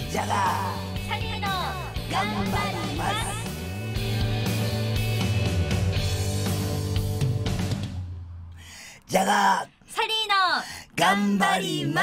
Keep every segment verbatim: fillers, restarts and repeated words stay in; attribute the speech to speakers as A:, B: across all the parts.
A: じゃが
B: サリーの
A: 頑張ります。じゃが
B: サリーの
A: 頑張ります。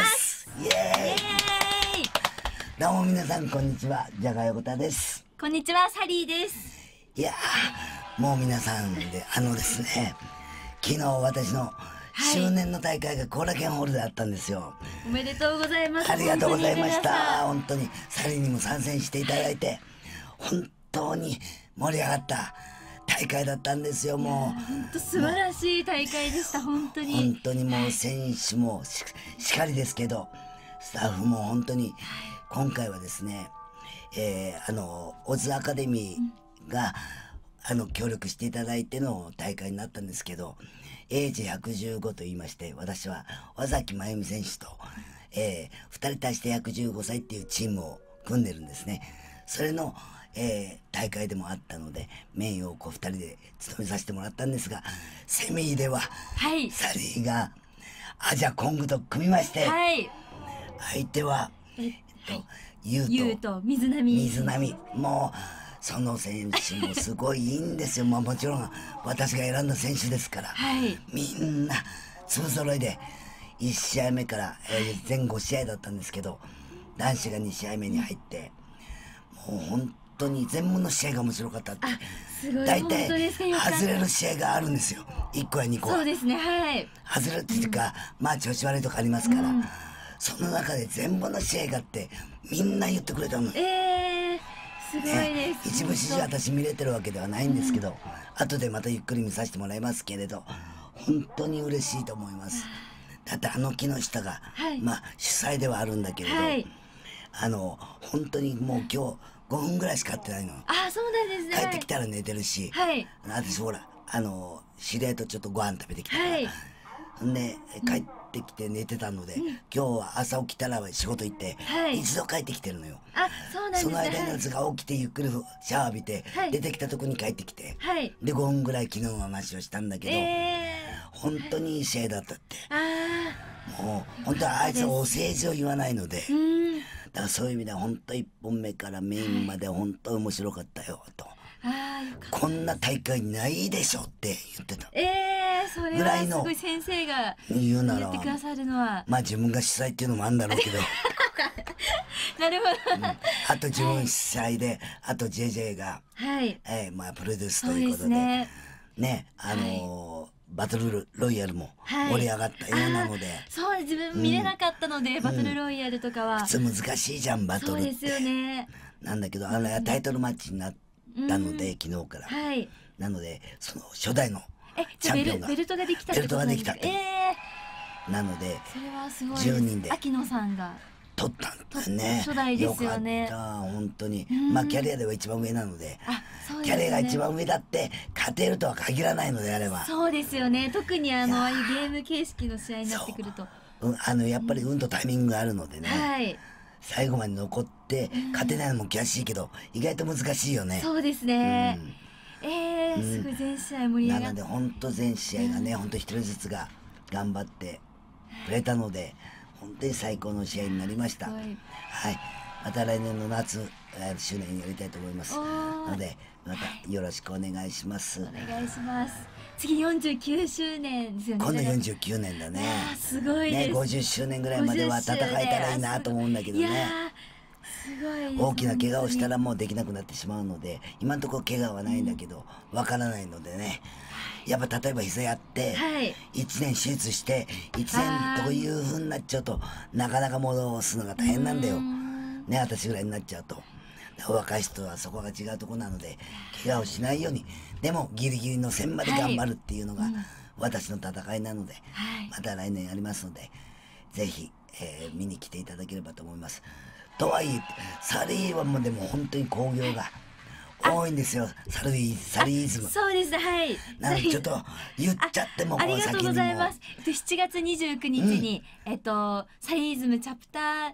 A: イエーイ。
B: イエーイ。
A: どうも皆さんこんにちは、じゃが横田です。
B: こんにちは、サリーです。
A: いやー、もう皆さんであのですね、昨日私の周年の大会が後楽園ホールであったんですよ。
B: おめでとうございます。
A: ありがとうございました。
B: 本
A: 本当にサリーにも参戦していただいて、本当に盛り上がった大会だったんですよ。もう
B: 本当素晴らしい大会でした。本当に
A: 本当にもう選手も し, しかりですけど、スタッフも本当に今回はですね、えー、あのオズアカデミーが、うん、あの協力していただいての大会になったんですけど、エイジひゃくじゅうごと言いまして、私は尾崎真由美選手と、えー、ふたり足してひゃくじゅうごさいっていうチームを組んでるんですね。それの、えー、大会でもあったので、名誉をこうふたりで務めさせてもらったんですが、セミでは、
B: はい、
A: サリーがアジャコングと組みまして、
B: はい、
A: 相手は
B: えっ
A: とユ
B: ウと水波
A: 水波もうその選手もすごいいいんですよ。まあ、もちろん私が選んだ選手ですから、
B: はい、
A: みんな粒揃いでいち試合目から、えー、全ご試合だったんですけど、男子がに試合目に入って、もう本当に全部の試合が面白かったって。
B: すごい。
A: 大体外れる試合があるんですよ、いっこやにこは。
B: そうですね、はい。
A: 外れるっていうか、うん、まあ調子悪いとかありますから、うん、その中で全部の試合があってみんな言ってくれたの。
B: えー、すごいです、ね、
A: 一部始終私見れてるわけではないんですけど、うん、後でまたゆっくり見させてもらいますけれど、本当に嬉しいと思います。だってあの木の下が、はい、まあ主催ではあるんだけれど、はい、あの本当にもう今日ごふんぐらいしか会ってないの。
B: あ、そうなんですね。
A: 帰ってきたら寝てるし、
B: はい、
A: 私ほらあの知り合いとちょっとご飯食べてきたから、はい、で帰ってきて寝てたので、うん、今日は朝起きたら仕事行って、はい、一度帰ってきてるのよ。
B: あ、そうなんですね。
A: その間にやつが起きてゆっくりシャワー浴びて、はい、出てきたとこに帰ってきて、はい、でごふんぐらい昨日は話をしたんだけど、えー、本当にいい試合だったって。あ、もう本当はあいつはお世辞を言わないので、だからそういう意味では本当いっぽんめからメインまで本当面白かったよと。あ、よかった。こんな大会ないでしょって言ってた。
B: えー、それはすごい先生が言ってくださるのは、
A: まあ自分が主催っていうのもあるんだろうけど
B: なるほど、うん、
A: あと自分主催で、はい、あと ジェイジェイ が、はい、えー、まあプロデュースということでね、ね、あのーはい、バトルロイヤルも盛り上がったようなので、はい、
B: そう自分見れなかったので、うん、バトルロイヤルとかは、
A: うん、普通難しいじゃんバトルって。
B: そうですよね。
A: なんだけどあのタイトルマッチになったので、うん、昨日から、はい、なのでその初代のチャンピオンが
B: ベルトができた
A: ベルトができたって、
B: え
A: ー、なので
B: それはすごい
A: じゅうにんで
B: 秋野さんが
A: 取ったんだね。
B: 初代ですよね。
A: よかった本当に、まあキャリアでは一番上なので、あ、そうですね、キャリアが一番上だって勝てるとは限らないのであれば。
B: そうですよね。特にあのああいうゲーム形式の試合になってくると、
A: うん、あのやっぱり運とタイミングがあるのでね、うん、はい、最後まで残って勝てないのも悔しいけど、意外と難しいよね。
B: そうですね、うん、えー、すごい全試合盛り上がって、
A: なので本当全試合がね、本当一人ずつが頑張ってくれたので、本当に最高の試合になりました。はい、また来年の夏周年やりたいと思いますので、またよろしくお願いします。
B: お願いします。次よんじゅうきゅうしゅうねんですよね。
A: 今度よんじゅうきゅうねんだね。
B: すごいです、
A: ね、ごじゅっしゅうねんぐらいまでは戦えたらいいなと思うんだけどね。
B: すごい
A: 大きな怪我をしたらもうできなくなってしまうので、今のところ怪我はないんだけど、わ、うん、からないのでね、やっぱ例えば膝やっていちねん手術していちねんというふうになっちゃうとなかなか戻すのが大変なんだよね、私ぐらいになっちゃうと。若い人はそこが違うところなので怪我をしないように、でもギリギリの線まで頑張るっていうのが私の戦いなので、はい、また来年やりますのでぜひ、えー、見に来ていただければと思います。とはいえサリーはもうでも本当に興行が多いんですよ。サリーサリーズム。
B: そうです、はい。
A: なのでちょっと言っちゃっても
B: ありがとうございます。しちがつにじゅうくにちに、うん、えっとサリーズムチャプター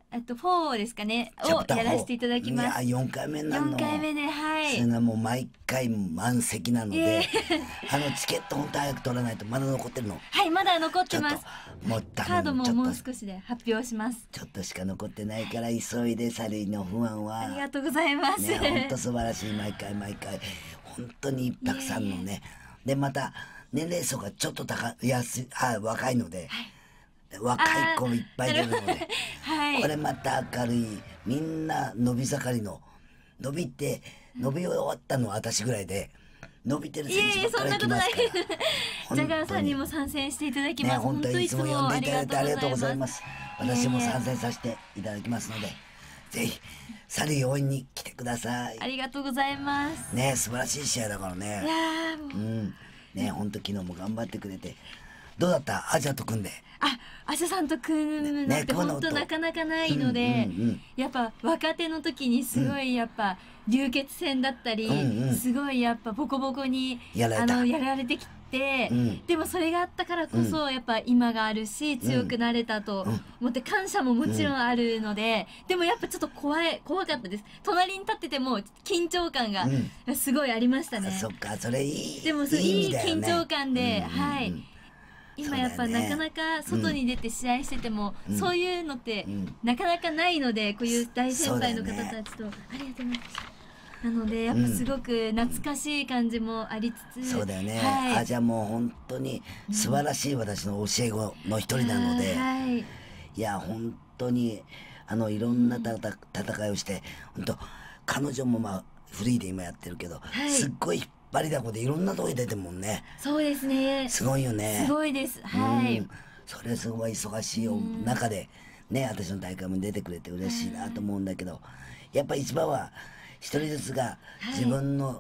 B: えっとフォーですかねをやらせていただきます。
A: いやよんかいめなの。
B: よんかいめで、はい。
A: それがもう毎回満席なので、あのチケット本当早く取らないと。まだ残ってるの？
B: はい、まだ残ってます。
A: もう
B: カードももう少しで発表します。
A: ちょっとしか残ってないから急いで。サリーの不安は
B: ありがとうございます。
A: ね、本当素晴らしい。毎回毎回本当にたくさんのね。でまた年齢層がちょっと高い安いあ若いので、はい、若い子いっぱい出るので、はい、これまた明るい。みんな伸び盛りの伸びて伸び終わったのは私ぐらいで。伸びてる選手ばっかり来ますから。
B: ジャガーさんにも参戦していただきます。
A: ね、本当にいつも呼んでいただいてありがとうございます。私も参戦させていただきますので、ぜひサリー応援に来てください。
B: ありがとうございます。
A: ね、素晴らしい試合だからね。
B: いやー、
A: うん、ね、本当昨日も頑張ってくれて。どうだった？アジャと組んで。
B: あ、アジャさんと組むのって本当なかなかないので、やっぱ若手の時にすごいやっぱ流血戦だったり、うんうん、すごいやっぱボコボコにやられた、あのやられてきて、うん、でもそれがあったからこそやっぱ今があるし、強くなれたと思って感謝ももちろんあるので、でもやっぱちょっと怖い怖かったです。隣に立ってても緊張感がすごいありましたね。
A: そっか、それいい。
B: でもそれいい緊張感で、はい。今やっぱなかなか外に出て試合してても、うん、そういうのってなかなかないので、こういう大先輩の方たちと、ね、ありがとうございます。なのでやっぱすごく懐かしい感じもありつつ、
A: うん、そうだよね、はい、あじゃあもう本当に素晴らしい私の教え子の一人なので、うん、はい、いや本当にあのいろんなたた戦いをして本当彼女もまあフリーで今やってるけど、はい、すっごいバリだこでいろんなとこに出てるもんね。
B: そうですね。
A: すごいよね。
B: すごいです。はい。うん、
A: それすごい忙しい中でね、私の大会も出てくれて嬉しいなと思うんだけど、やっぱ一番は一人ずつが自分の、はい、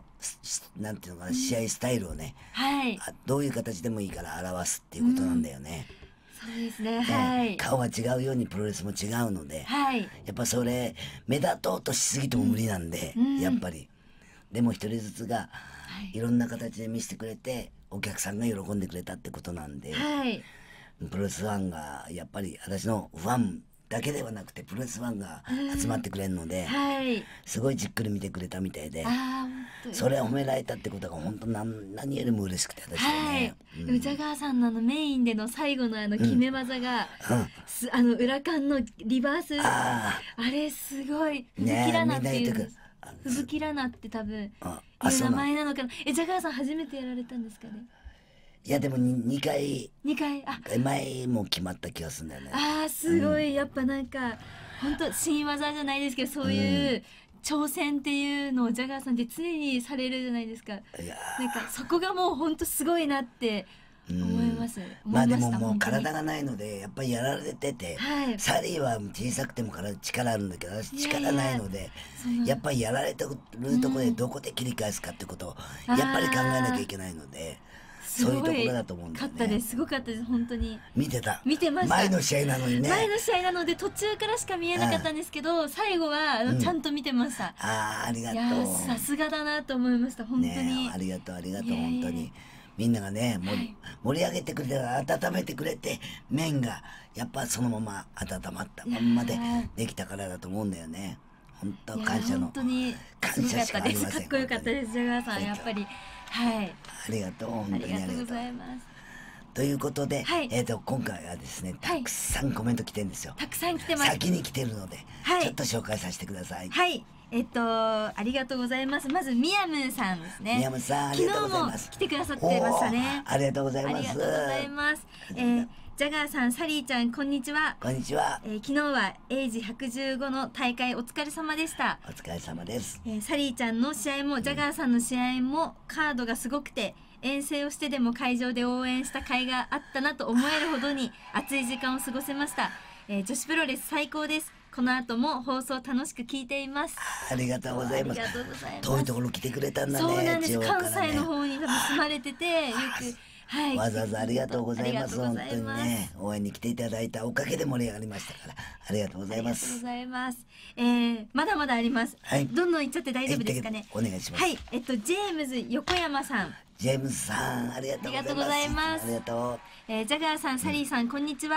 A: なんていうのかな、試合スタイルをね、はい、どういう形でもいいから表すっていうことなんだよね。
B: うん、そうですね。はい。
A: 顔が違うようにプロレスも違うので、はい、やっぱそれ目立とうとしすぎても無理なんで、うん、やっぱり。でも一人ずつがいろんな形で見せてくれてお客さんが喜んでくれたってことなんで、はい、プロレスファンがやっぱり私のファンだけではなくてプロレスファンが集まってくれるので、はい、すごいじっくり見てくれたみたいで、それを褒められたってことが本当 何, 何よりも嬉しくて私はね、
B: はい、うん、ジャガーさんのあのメインでの最後のあの決め技が、うんうん、あの裏間のリバース あ, あれすごい藤木ラナっていう、ね、藤木ラナって多分いう名前なのかな。え、ジャガーさん初めてやられたんですかね。
A: いやでも に, にかい
B: にかいあ
A: 前も決まった気がするんだよね。
B: あーすごい、うん、やっぱなんか本当新技じゃないですけどそういう挑戦っていうのをジャガーさんって常にされるじゃないですか。いやなんかそこがもう本当すごいなって思います。
A: うん、まあでももう体がないのでやっぱりやられてて、はい、サリーは小さくても体力あるんだけど私力ないのでやっぱりやられてるところでどこで切り返すかってことをやっぱり考えなきゃいけないので。そういうところだと思うんだよね。
B: 勝ったです。すごかったです本当に。
A: 見てた。
B: 見てました。
A: 前の試合なのにね。
B: 前の試合なので途中からしか見えなかったんですけど、うん、最後はあの、うん、ちゃんと見てました。
A: ああありがとう。い
B: やさすがだなと思いました本当に。
A: ね、ありがとうありがとう本当に。みんながね盛り、はい、盛り上げてくれて温めてくれて麺がやっぱそのまま温まったまんまでできたからだと思うんだよね。本当感謝の
B: 本当に感謝しかありません。かっこよかったですジャガーさんやっぱり。はい。
A: ありがとう本当に
B: ありがとうございます。
A: ということで、はい、えっ、ー、と今回はですねたくさんコメント来てるんですよ。
B: たくさん来てます。
A: 先に来てるので、はい、ちょっと紹介させてください。
B: はい。えっとありがとうございます。まずミヤムさんですね。
A: ミヤムさんありがとうございます。
B: 昨日も来てくださってましたね。
A: ありがとうございます。
B: ありがとうございます。えー、ジャガーさん、サリーちゃん、こんにちは。
A: こんにちは。
B: えー、昨日はエイジひゃくじゅうごの大会お疲れ様でした。
A: お疲れ様です。
B: えー、サリーちゃんの試合も、ジャガーさんの試合もカードがすごくて、遠征をしてでも会場で応援した甲斐があったなと思えるほどに熱い時間を過ごせました。えー、女子プロレス最高です。この後も放送楽しく聞いています。
A: ありがとうございます。
B: ありがとうございます。
A: 遠いところ来てくれたんだね。
B: そうなんです。関西の方に多分住まれててよく。はい、
A: わざわざありがとうございます。本当にね、応援に来ていただいたおかげで盛り上がりましたから、ありがとうございます。
B: ありがとうございます。えー、まだまだあります。はい、どんどん行っちゃって大丈夫ですかね。
A: お願いします。
B: はい、えっとジェームズ横山さん。
A: ジェームズさん、ありがとうございます。
B: ありがとうございます。
A: ありがとう。
B: えー、ジャガーさん、サリーさん、うん、こんにちは。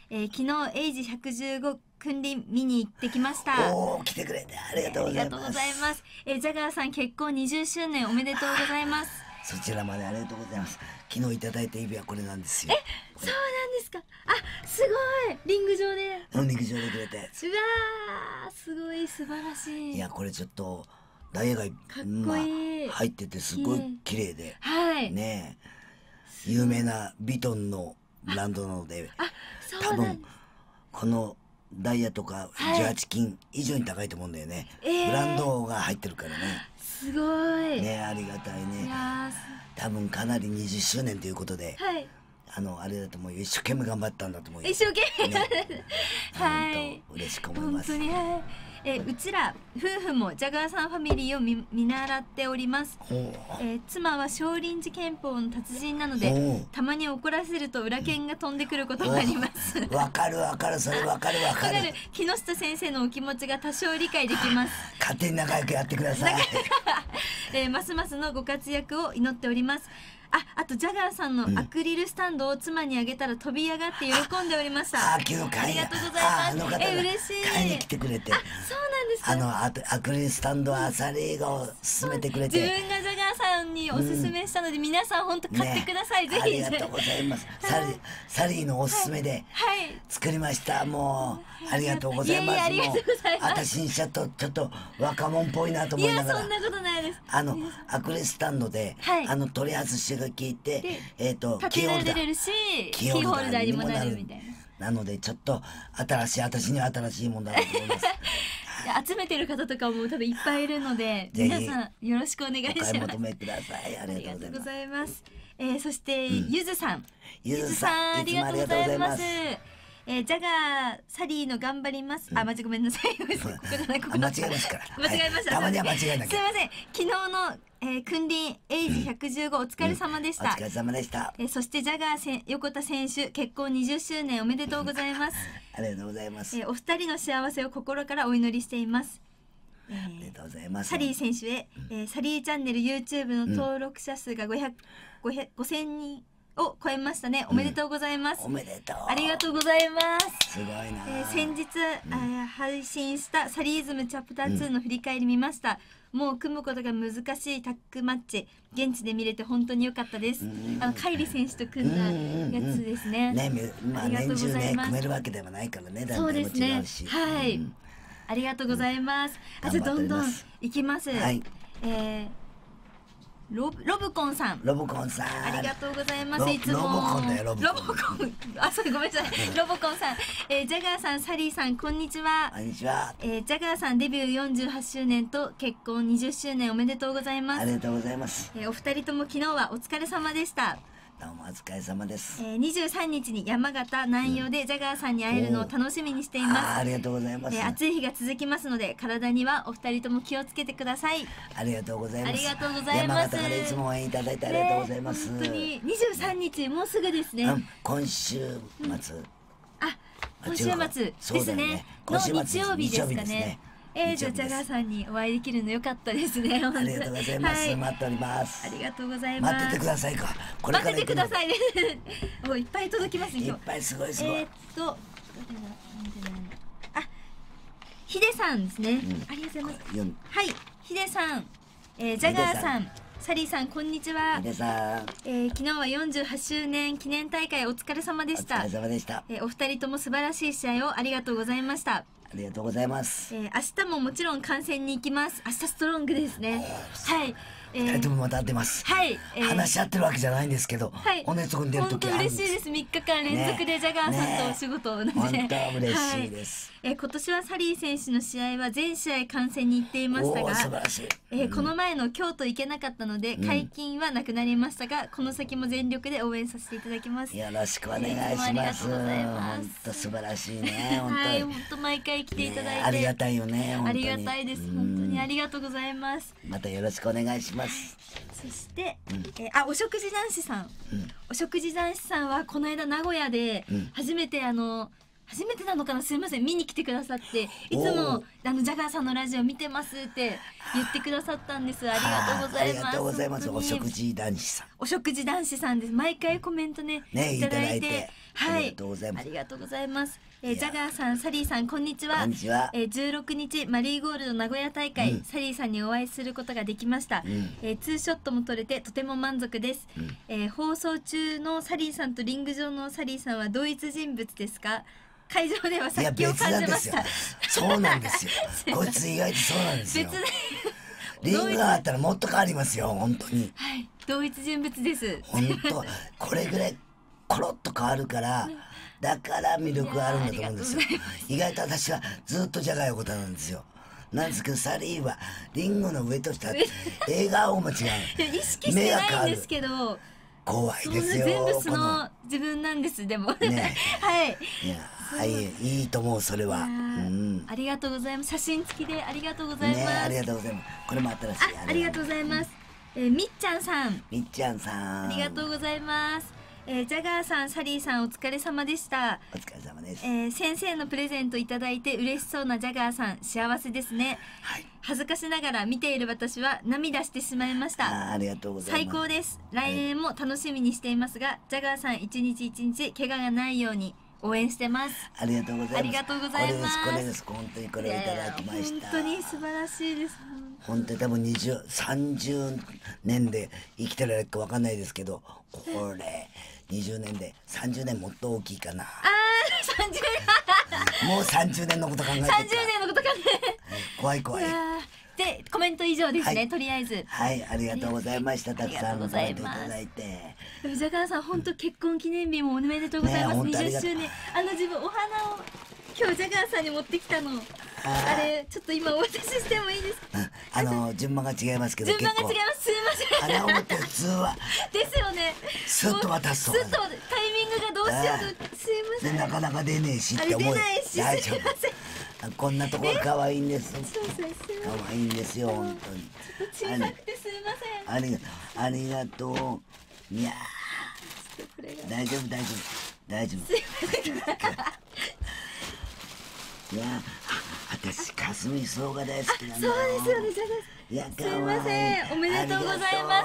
B: えー、昨日エイジひゃくじゅうご君臨見に行ってきました。
A: おお、来てくれてありがとうございます。ありがとうございます。
B: えー、ジャガーさん結婚にじゅっしゅうねんおめでとうございます。
A: そちらまでありがとうございます。昨日いただいた指輪これなんですよ。
B: え、そうなんですか。あ、すごい。リング上で。
A: リング上でくれて。うわ
B: ー、すごい素晴らしい。
A: いや、これちょっとダイヤがかっ
B: こいい、
A: まあ、入っててすごい綺麗で、
B: はい、
A: ねえ、有名なビトンのブランドなので、
B: あ、
A: 多分このダイヤとかじゅうはち金以上に高いと思うんだよね、はい、ブランドが入ってるからね。
B: すごい
A: ね、ありがたいね。多分かなりにじゅっしゅうねんということで、はい、あのあれだと思うよ。一生懸命頑張ったんだと思うよ。
B: 一生懸命、ね、
A: はい、嬉しく思います。
B: 本当に、はい、えうちら夫婦もジャガーさんファミリーを見見習っております。えー、妻は少林寺拳法の達人なので、たまに怒らせると裏剣が飛んでくることがあります。
A: わかるわかる、それわかるわかる。かる
B: 木下先生のお気持ちが多少理解できます。
A: 勝手に仲良くやってください。
B: えー、ますますのご活躍を祈っております。あ、あとジャガーさんのアクリルスタンドを妻にあげたら飛び上がって喜んでおりました。
A: うん、あ、昨日買い、
B: ありがとうございます。あの方がえ、嬉しい。
A: 買いに来てくれて。
B: あ、そうなんですか。
A: あのアクリルスタンドはサリーが勧めてくれて。
B: 自分がジャガーさんにおすすめしたので、うん、皆さん本当買ってください。ね、ぜひ。
A: ありがとうございます。サリー、サリーのおすすめで作りました。はいはい、もうありがとうございます。
B: いやいや、ありがとうございます。
A: 私にしちゃっとちょっと若者っぽいなと思いながら。
B: いや、そんなことないです。
A: あのアクリルスタンドで、はい、あの取り外しが効いて。えっと
B: キーホルダー、キーホルダーにもなるみたい
A: な。なのでちょっと新しい、私には新しいもんだなと思います。
B: 集めてる方とかも多分いっぱいいるので、皆さんよろしくお願いします。お買い
A: 求めください。ありがとうございます。
B: えー、そして、うん、ゆずさん、
A: ゆずさん、ありがとうございます。
B: えー、ジャガーサリーの頑張ります。うん、あ、間違ごめんなさい。ここじゃない、ここ
A: 間違えますから。
B: 間違えました。
A: たまには間違えなきゃ。
B: すみません。昨日の、えー、君臨エイジひゃくじゅうご、お疲れ様でした。うん
A: うん、お疲れ様でした。
B: えー、そしてジャガーせ横田選手結婚にじゅっしゅうねんおめでとうございます。
A: ありがとうございます。
B: えー、お二人の幸せを心からお祈りしています。
A: えー、ありがとうございます。
B: サリー選手へ、うん、えー、サリーチャンネル YouTube の登録者数がごひゃく、ごせんにんを超えましたね。おめでとうございます。
A: うん、おめでとう。
B: ありがとうございます。
A: すごいな。
B: えー、先日、うん、配信したサリーズムチャプターツーの振り返り見ました。うん、もう組むことが難しいタッグマッチ、現地で見れて本当に良かったです。うん、あのカイリ選手と組んだやつですね。
A: ね、まあ年中ね組めるわけではないからね。
B: そうですね。はい。うん、ありがとうございます。うん、あ、じゃあどんどんいきます。はい。えーロロブコンさん、
A: ロブコンさん、
B: ありがとうございます。いつも
A: ロボコンだよ、ロボコン。
B: ロボコン、あ、そう、ごめんなさい。ロボコンさん、えー、ジャガーさん、サリーさん、こんにちは。
A: こんにちは。
B: えー、ジャガーさんデビューよんじゅうはちしゅうねんと結婚にじゅっしゅうねんおめでとうございます。
A: ありがとうございます。
B: えー、お二人とも昨日はお疲れ様でした。
A: どうもお疲れ様です。
B: えー、にじゅうさんにちに山形南陽でジャガーさんに会えるのを楽しみにしています。
A: あ, ありがとうございます。
B: えー、暑い日が続きますので体にはお二人とも気をつけてください。
A: ありがとうございます。
B: ありがとうございます。
A: 山形からいつも応援いただいてありがとうございます。
B: ね、本当ににじゅうさんにちもうすぐですね。
A: うん、今週末。うん、
B: あ、今週末ですね。ねの日曜日ですかね。えー、じゃあジャガーさんにお会いできるの良かったですね。
A: ありがとうございます。はい、待っております。
B: ありがとうございます。
A: 待っててくださいか。
B: これから待っててくださいね。もういっぱい届きますね。
A: いっぱいすごいすごい。
B: えー、っと、あ、ヒデさんですね。うん、ありがとうございます。はい、ヒデさん、えー、ジャガーさん。サリーさん、こんにちは。
A: ヒデさん、
B: えー、昨日はよんじゅうはちしゅうねん記念大会お疲れ様でした。
A: お疲れ様でした。
B: えー、お二人とも素晴らしい試合をありがとうございました。
A: ありがとうございます。
B: えー、明日ももちろん観戦に行きます。明日ストロングですね。はい。
A: えー、ふたりともまた出ます。
B: はい、
A: えー。話し合ってるわけじゃないんですけど、はい、お熱を出る時あるんです。
B: 本当嬉しいです。みっかかん連続でジャガーさんとお仕事を同じで、
A: ねね、本当嬉しいです。
B: はい、えー、今年はサリー選手の試合は全試合観戦に行っていましたが、
A: 素晴らしい。
B: えー、この前の京都行けなかったので解禁はなくなりましたが、うん、この先も全力で応援させていただきます。
A: よろしくお願いします。ありがとうございます。本当素晴らしいね。本当に、はい、
B: 本当毎回来ていただいて、
A: ね、ありがたいよね。本当に
B: ありがたいです。本当にありがとうございます。
A: またよろしくお願いします。
B: そして、うん、えー、あ、お食事男子さん、うん、お食事男子さんはこの間名古屋で初めて、あの初めてなのかな、すいません、見に来てくださって、いつもあのジャガーさんのラジオ見てますって言ってくださったんです。ありがとうございます。
A: ありがとうございます。お食事男子さん、
B: お食事男子さんです。毎回コメントね、
A: ね、いただいて、
B: はい、
A: ありがとうございます。
B: ありがとうございます。えー、ジャガーさん、サリーさん、こんにちは。
A: こんにちは。
B: えー、じゅうろくにちマリーゴールド名古屋大会、うん、サリーさんにお会いすることができました。うん、えー、ツーショットも撮れてとても満足です。うん、えー、放送中のサリーさんとリング上のサリーさんは同一人物ですか？会場では殺気を感じました。
A: そうなんですよ。こいつ意外とそうなんですよ。別リングがあったらもっと変わりますよ、本当に。
B: はい、同一人物です。
A: 本当、これぐらいコロッと変わるから、だから魅力があるんだと思うんですよ。意外と私はずっとじゃがいこたなんですよ。なんですけど、サリーはリングの上と下笑顔も違う。
B: 意識してないんですけど。
A: 怖いですよ。
B: 全部素の自分なんです。でもね、はい。
A: いや、はい、いいと思う、それは。うん。
B: ありがとうございます。写真付きでありがとうございます。
A: ありがとうございます。これも新しい。
B: ありがとうございます。えー、みっちゃんさん。
A: みっちゃんさん。
B: ありがとうございます。えー、ジャガーさん、サリーさん、お疲れ様でした。
A: お疲れ様です。
B: えー、先生のプレゼントいただいて嬉しそうなジャガーさん、幸せですね。はい。恥ずかしながら見ている私は涙してしまいました。
A: あ、ありがとうございます。
B: 最高です。来年も楽しみにしていますが、はい、ジャガーさん一日一日怪我がないように応援してます。
A: ありがとうございます。
B: ありがとうございます。
A: これです、これです。本当にこれをいただきました。
B: 本当に素晴らしいです。
A: 本当に多分にじゅう、さんじゅうねんで生きてられるかわかんないですけど、これにじゅうねんでさんじゅうねんもっと大きいかな。あ
B: あ、さんじゅうねん。
A: もうさんじゅうねんのこと考えて
B: さんじゅうねんのこと考えて。
A: 怖い怖い。
B: で、コメント以上ですね、はい、とりあえず。
A: はい、ありがとうございました。たくさんコメントいただいて。
B: ジャガーさん、本当結婚記念日もおめでとうございます。にじゅっしゅうねん。あの自分お花を今日ジャガーさんに持ってきたの。あれちょっと今お渡ししてもいいですか？
A: あの順番が違いますけど。
B: 順番が違います。すいません。
A: 花を持って普通は。
B: ですよね。
A: スッと渡すと。
B: スッとタイミングがどうしようと。すいません。
A: なかなか出ねえしって思う。大丈夫。こんなところ可愛いんです。可愛いんですよ本当に。
B: 小さくてすいません。
A: ありがありがとう。いや大丈夫大丈夫大丈夫。いや私かすみ草が大好きなんだよ。
B: そうですよね。
A: いや
B: すいません。おめでとうございます。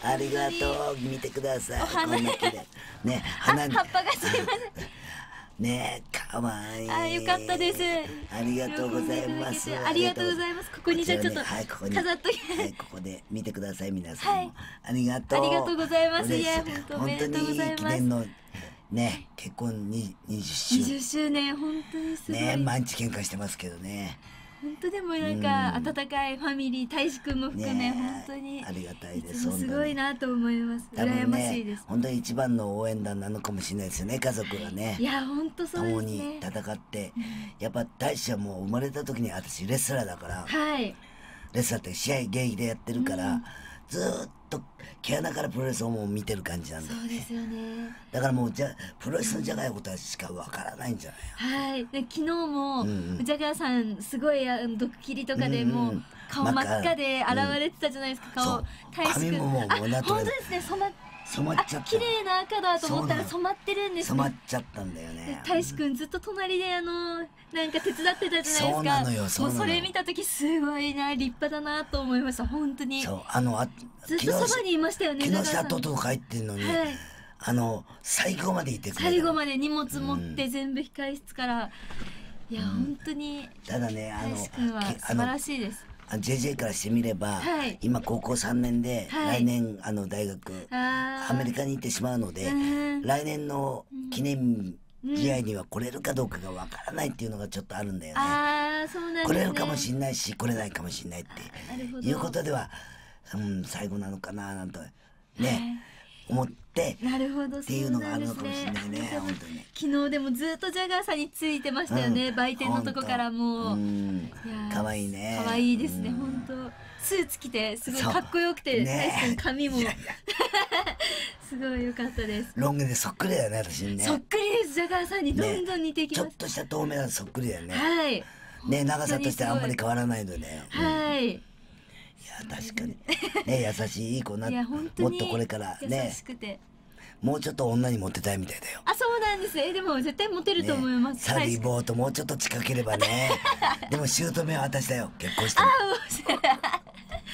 A: ありがとう。見てください。
B: お花ね。
A: 花
B: 葉っぱがすいません。
A: ねえ、かわいい。
B: あ、よかったです。
A: ありがとうございます。
B: ありがとうございます。ここにじゃちょっと飾っとき。
A: はい、ここで見てください皆さんも。ありがとう。
B: ありがとうございます。いや、本当おめでとうございます。
A: ね、結婚ににじゅっしゅうねん。
B: にじゅっしゅうねん、本当にすごい。
A: ね、毎日喧嘩してますけどね。
B: 本当でもなんか温かいファミリー、大志くんも含め本当に
A: ありがたいです。
B: すごいなと思います。羨ましいです。
A: 本当に一番の応援団なのかもしれないですよね、家族がね。
B: いや本当そうですね。
A: 共に戦って、やっぱ大志はもう生まれた時に私レスラーだから、
B: はい。
A: レスラーって試合現役でやってるから、ずっと毛穴からプロレスをもう見てる感じなんだよね。
B: そうですよね。
A: だからもうじゃプロレスのじゃがいことしかわからないんじゃ
B: ない。はい。で昨日も、うんうん、ジャガーさんすごいあのドッキリとかでもう、うん、顔真っ赤で現れてたじゃないですか。うん、顔
A: 大志くん。髪ももう
B: 本当ですね。染ま
A: 染まっちゃった。
B: 綺麗な赤だと思ったら染まってるんですね。
A: 染まっちゃったんだよね。
B: 大志くんずっと隣であのなんか手伝ってたじゃないですか。
A: そうなのよ。
B: もうそれ見た時すごいな、立派だなと思いました。本当に。
A: そうあのあ
B: ずっとそばにいましたよね。
A: 木下ととか入ってんのに、はい、あの最後までいてくれた。
B: 最後まで荷物持って全部控室から、うん、いや本当に。
A: ただねあの
B: 大志くんは素晴らしいです。
A: ジェイジェイ からしてみれば、はい、今高校さんねんで、はい、来年あの大学アメリカに行ってしまうので、来年の記念試合には来れるかどうかがわからないっていうのがちょっとあるんだよね。
B: あー、そうなんですね。
A: 来れるかもしれないし来れないかもしれないっていうことでは、うん、最後なのかななんとね、思って
B: なるほど
A: っていうのがあるのかもしれないね。本当に
B: 昨日でもずっとジャガーさんについてましたよね、うん、売店のとこからもう、うん、
A: かわいいね。
B: かわいいですね、本当スーツ着てすごいかっこよくて、大志くん髪もすごい良かったです。
A: ロン毛でそっくりだよね、私ね。
B: そっくりです。ジャガーさんにどんどん似ていきます、
A: ね、ちょっとした透明なそっくりだよね。
B: はい。
A: ね、長さとしてあんまり変わらないので、ね、
B: うん、はい。
A: いや確かにね、優しいいい子な、もっとこれからね、
B: 優しくて
A: もうちょっと女にモテたいみたいだよ。
B: あ、そうなんです。え、でも絶対モテると思います。
A: ね、サリーボーともうちょっと近ければね。でも姑は私だよ、結婚しても。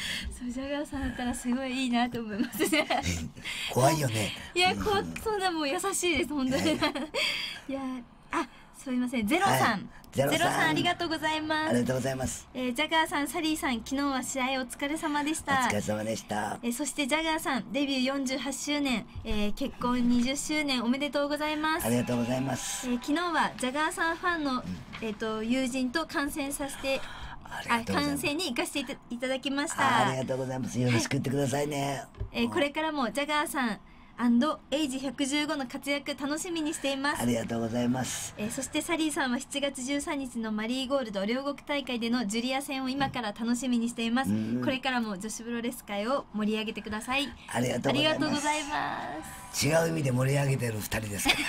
B: そうジャガーさんだったらすごいいいなと思いますね。
A: 怖いよね。
B: いやこそんなもう優しいです本当に。いやあすいませんゼロさん。ゼロさんありがとうございます。
A: ありがとうございます。
B: えー、ジャガーさん、サリーさん、昨日は試合お疲れ様でした。
A: お疲れ様でした。
B: えー、そしてジャガーさん、デビューよんじゅうはちしゅうねん、えー、結婚にじゅっしゅうねんおめでとうございます。
A: ありがとうございます。
B: えー、昨日はジャガーさんファンの、うん、えっ、と友人と観戦させて。あ、観戦に行かせていた、いただきました。
A: ありがとうございます。よろしく言ってくださいね。
B: はい、えー、これからもジャガーさん。エイジひゃくじゅうごの活躍楽しみにしています。
A: ありがとうございます。
B: えー、そしてサリーさんはしちがつじゅうさんにちのマリーゴールド両国大会でのジュリア戦を今から楽しみにしています。うん、これからも女子プロレス界を盛り上げてください。
A: ありがとうございます。ありがとうございます。違う意味で盛り上げてるふたりですから。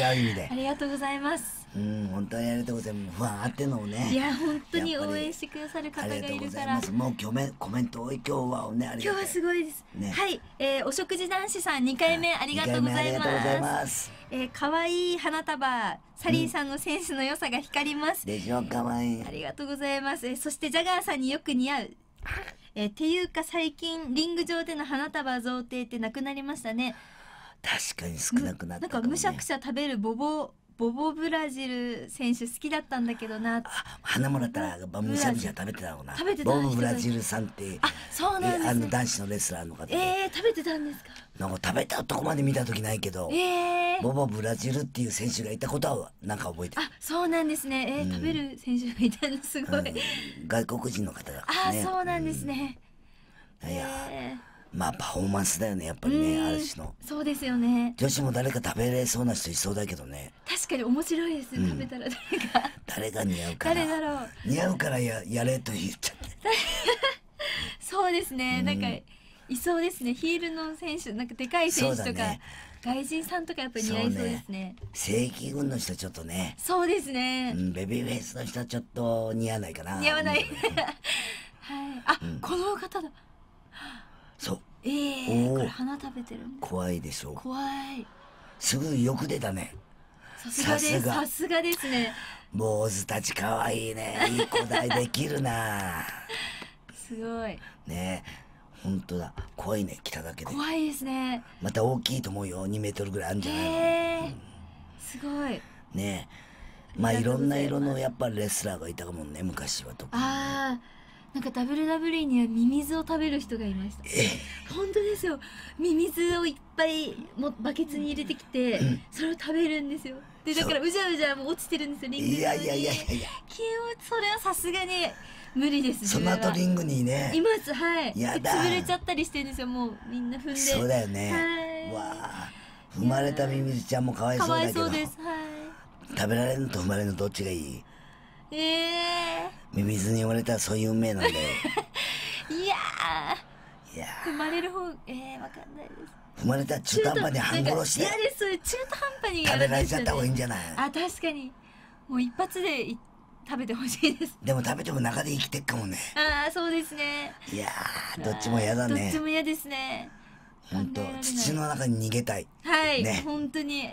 A: 違う意味で。
B: ありがとうございます。
A: うん、本当にありがとうございます。ファンあってのね。
B: いや、本当に応援してくださる方がいるから。
A: もうコメコメント多い今日はね、ありがとう。
B: 今日はすごいです。ね、はい、えー、お食事男子さんにかいめありがとうございます。えー、可愛い花束、サリーさんのセンスの良さが光ります。
A: でしょ、可愛い。
B: ありがとうございます。えー、そしてジャガーさんによく似合う。えー、っていうか最近リング上での花束贈呈ってなくなりましたね。
A: 確かに少なくなったかもね。
B: なんかむしゃくしゃ食べるボボボボブラジル選手好きだったんだけどな。
A: あ、花もらったらむしゃむしゃ食べてたのな。
B: 食べてた。
A: ボボブラジルさんって、
B: あ、そうなんですね。
A: あの男子のレスラーの方で。
B: えー、食べてたんですか。
A: なんか食べたとこまで見た時ないけど、えー、ボボブラジルっていう選手がいたことはなんか覚えてる。
B: あ、そうなんですね。えー、うん、食べる選手がいたのすごい、うん、
A: 外国人の方だからね。
B: あ、そうなんですね。
A: うん、いや、えーまあパフォーマンスだよねやっぱりね、ある種の。
B: そうですよね。
A: 女子も誰か食べれそうな人いそうだけどね。
B: 確かに面白いです、うん、食べたら誰か
A: 誰が似合うかな。
B: 誰だろう。
A: 似合うからややれと言っちゃって
B: そうですね、うん、なんかいそうですね。ヒールの選手なんかでかい選手とか、ね、外人さんとかやっぱり似合いそうですね。
A: 正規軍の人ちょっとね。
B: そうですね、
A: うん、ベビーフェイスの人はちょっと似合わないかな。
B: 似合わない、はい。あ、うん、この方だ。
A: そう。
B: ええー、これ花食べてる。
A: 怖いでしょ。
B: 怖い。
A: すぐよく出たね。
B: さすがです。さすがですね。
A: 坊主たち可愛いね。いい子だできるな。
B: すごい。
A: ね、本当だ。怖いね、来ただけで。
B: 怖いですね。
A: また大きいと思うよ。にメートルぐらいあるんじゃないの。
B: えーうん、すごい。
A: ね、まあいろんな色のやっぱりレスラーがいたかもね、昔は特に。
B: ああ。なんか ダブリューダブリュー にはミミズを食べる人がいました。
A: え
B: 本当ですよ。ミミズをいっぱいもバケツに入れてきて、うん、それを食べるんですよ。でだからうじゃうじゃもう落ちてるんですよリングに。
A: いやいやいやいやいや。
B: それはさすがに無理です。
A: その後リングにね。
B: います、はい。
A: やだ。
B: 潰れちゃったりしてるんですよ。もうみんな踏んで。
A: そうだよね。はい、わあ。踏まれたミミズちゃんもかわいそうだけど。
B: かわいそうです。はい。
A: 食べられるのと踏まれるのどっちがいい？
B: ええー。
A: ミミズに言われたらそういう運命なんだよ。
B: いや
A: ー。いや
B: ー。踏まれる方、ええー、わかんないです。
A: 踏まれたら中途半端に半殺して。
B: 嫌です。それ中途半端に
A: やるんですよね。食べられちゃった方がいいんじゃない？
B: あ、確かに。もう一発で食べてほしいです。
A: でも食べても中で生きてっかもね。
B: ああ、そうですね。
A: いやー、どっちも嫌だね。
B: どっちも嫌ですね。
A: 本当、土の中に逃げたい。
B: はい、ね、本当に。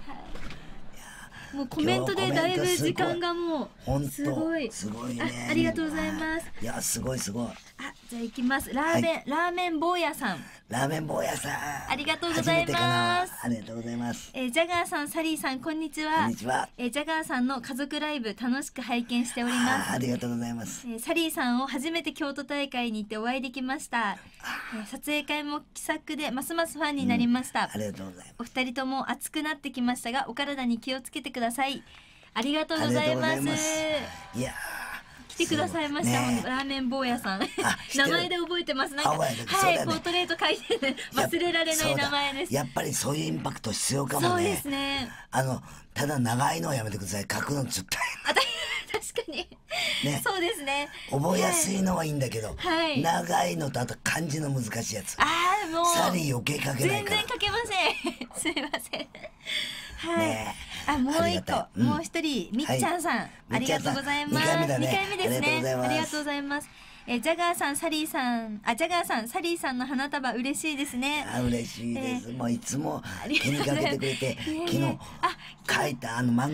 B: もうコメントでだいぶ時間がもうすごい。
A: すごいね。
B: あ、ありがとうございます。
A: いや、すごいすごい。
B: あ、じゃあ行きます。ラーメン、はい、ラーメン坊やさん。
A: ラーメン坊やさん。
B: ありがとうございます。
A: ありがとうございます。
B: えー、ジャガーさん、サリーさん、こんにちは。
A: こんにちは。
B: えー、ジャガーさんの家族ライブ楽しく拝見しております。
A: あ、ありがとうございます。
B: えー、サリーさんを初めて京都大会に行ってお会いできました。えー、撮影会も気さくでますますファンになりました。
A: うん、ありがとうございます。
B: お二人とも熱くなってきましたが、お体に気をつけてください。ありがとうございます。
A: いや
B: 来てくださいました。ね、ラーメン坊やさん。名前で覚えてます。なんか、はい、ね、ポートレート書いて、ね、忘れられない名前です。
A: やっぱりそういうインパクト必要かもね。
B: そうですね。
A: あの、ただ長いのはやめてください。書くのちょっと。
B: 確かに。ね。そうですね。
A: 覚えやすいのはいいんだけど、はい、長いのとあと漢字の難しいやつ。
B: ああ、もう。
A: サリー余計書けないから。
B: 全然書けません。すいません。はい。ね、あ、もう一個、うん、もう一人、みっちゃんさん、はい、ありがとうございます。にかいめだね。にかいめですね。ありがとうございます。えー、ジャガーさん、サリーさん、あ、ジャガーさん、サリーさんの花束嬉しいですね。
A: あ、嬉しいです。えー、もういつも気にかけてくれて、昨日書いたあの漫画。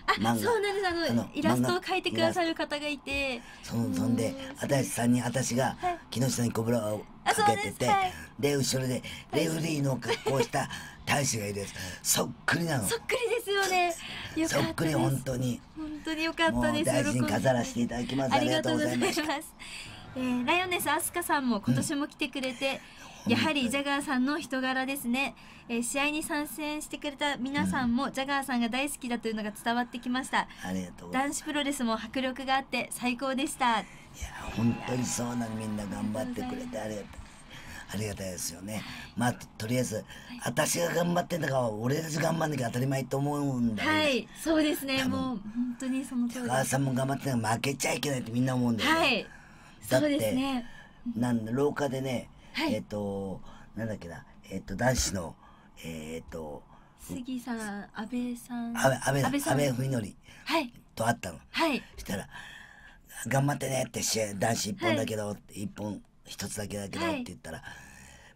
B: あ、そうなんです。あのイラストを描いてくださる方がいて、
A: そんそんで私さんにん私が木下にコブラをかけてて、で後ろでレフリーの格好をした大使がいるやつ、そっくりなの。
B: そっくりですよね。
A: そっくり、本当に
B: 本当によかったです。
A: 大事に飾らせていただきます。ありがとうございます。
B: えー、ライオネスアスカさんも今年も来てくれて、うん、やはりジャガーさんの人柄ですね。えー、試合に参戦してくれた皆さんも、うん、ジャガーさんが大好きだというのが伝わってきました。
A: ありがとうございます。
B: 男子プロレスも迫力があって最高でした。いや
A: 本当にそうなの、みんな頑張ってくれてありがたい。ありがたいですよね。まあとりあえず、はい、私が頑張ってんだから俺たち頑張んなきゃ当たり前と思うんだよね。
B: はい、そうですね。もう本当にその通り。
A: 高橋さんも頑張ってんだから負けちゃいけないってみんな思うんだよね。
B: はい、そうですね。
A: なんだ廊下でね、はい、えっ、ー、となんだっけな、えっ、ー、と男子のえっ、ー、と
B: 杉さん、安倍さん、
A: 安倍安倍安倍文則と会ったの。
B: はい。
A: そしたら頑張ってねって試合男子一本だけど、はい、一本一つだけだけどって言ったら、はい、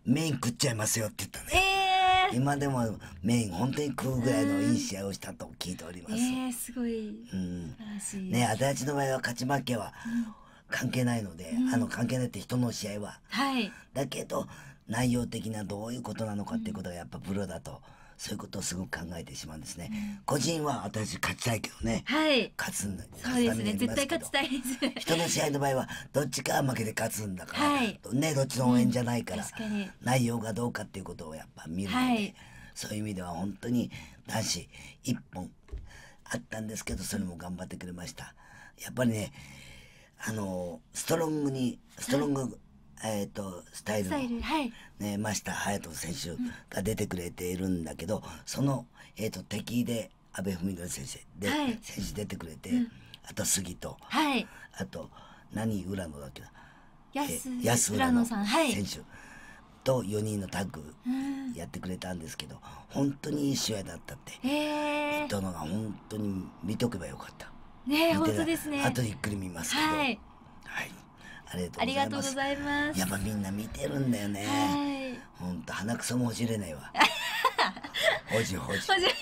A: メイン食っちゃいますよって言ったね。えー、今でもメイン本当に食うぐらいのいい試合をしたと聞いております。
B: えー、すごい。うん。
A: ね、あたらちの場合は勝ち負けは関係ないので、うん、あの関係ないって人の試合は。
B: はい。
A: だけど内容的などういうことなのかっていうことがやっぱプロだと。そういうことをすごく考えてしまうんですね。うん、個人は私勝ちたいけどね。
B: はい。
A: 勝つんだ。
B: そうですね。絶対勝ちたいです。
A: 人の試合の場合はどっちか負けて勝つんだから、はい、ね、どっちの応援じゃないから、うん、内容がどうかっていうことをやっぱ見るので、はい、そういう意味では本当に男子一本あったんですけど、それも頑張ってくれました。やっぱりね、あのストロングにストロング、はい、えー、とスタイルの、はいね、増田隼人選手が出てくれているんだけど、うん、その、えー、と敵で阿部文則先生で、はい、選手出てくれて、うん、あと杉と、はい、あと何浦野だっけな
B: 安浦野さん
A: 選手とよにんのタッグやってくれたんですけど、本当にいい試合だったって言ったのが本当に見とけばよかった。
B: ね、本当ですね。
A: あとゆっくり見ますけど、はい、はい、
B: ありがとうございます。
A: やっぱみんな見てるんだよね。はい、ほんと鼻くそもほじれないわ。ほじほじ。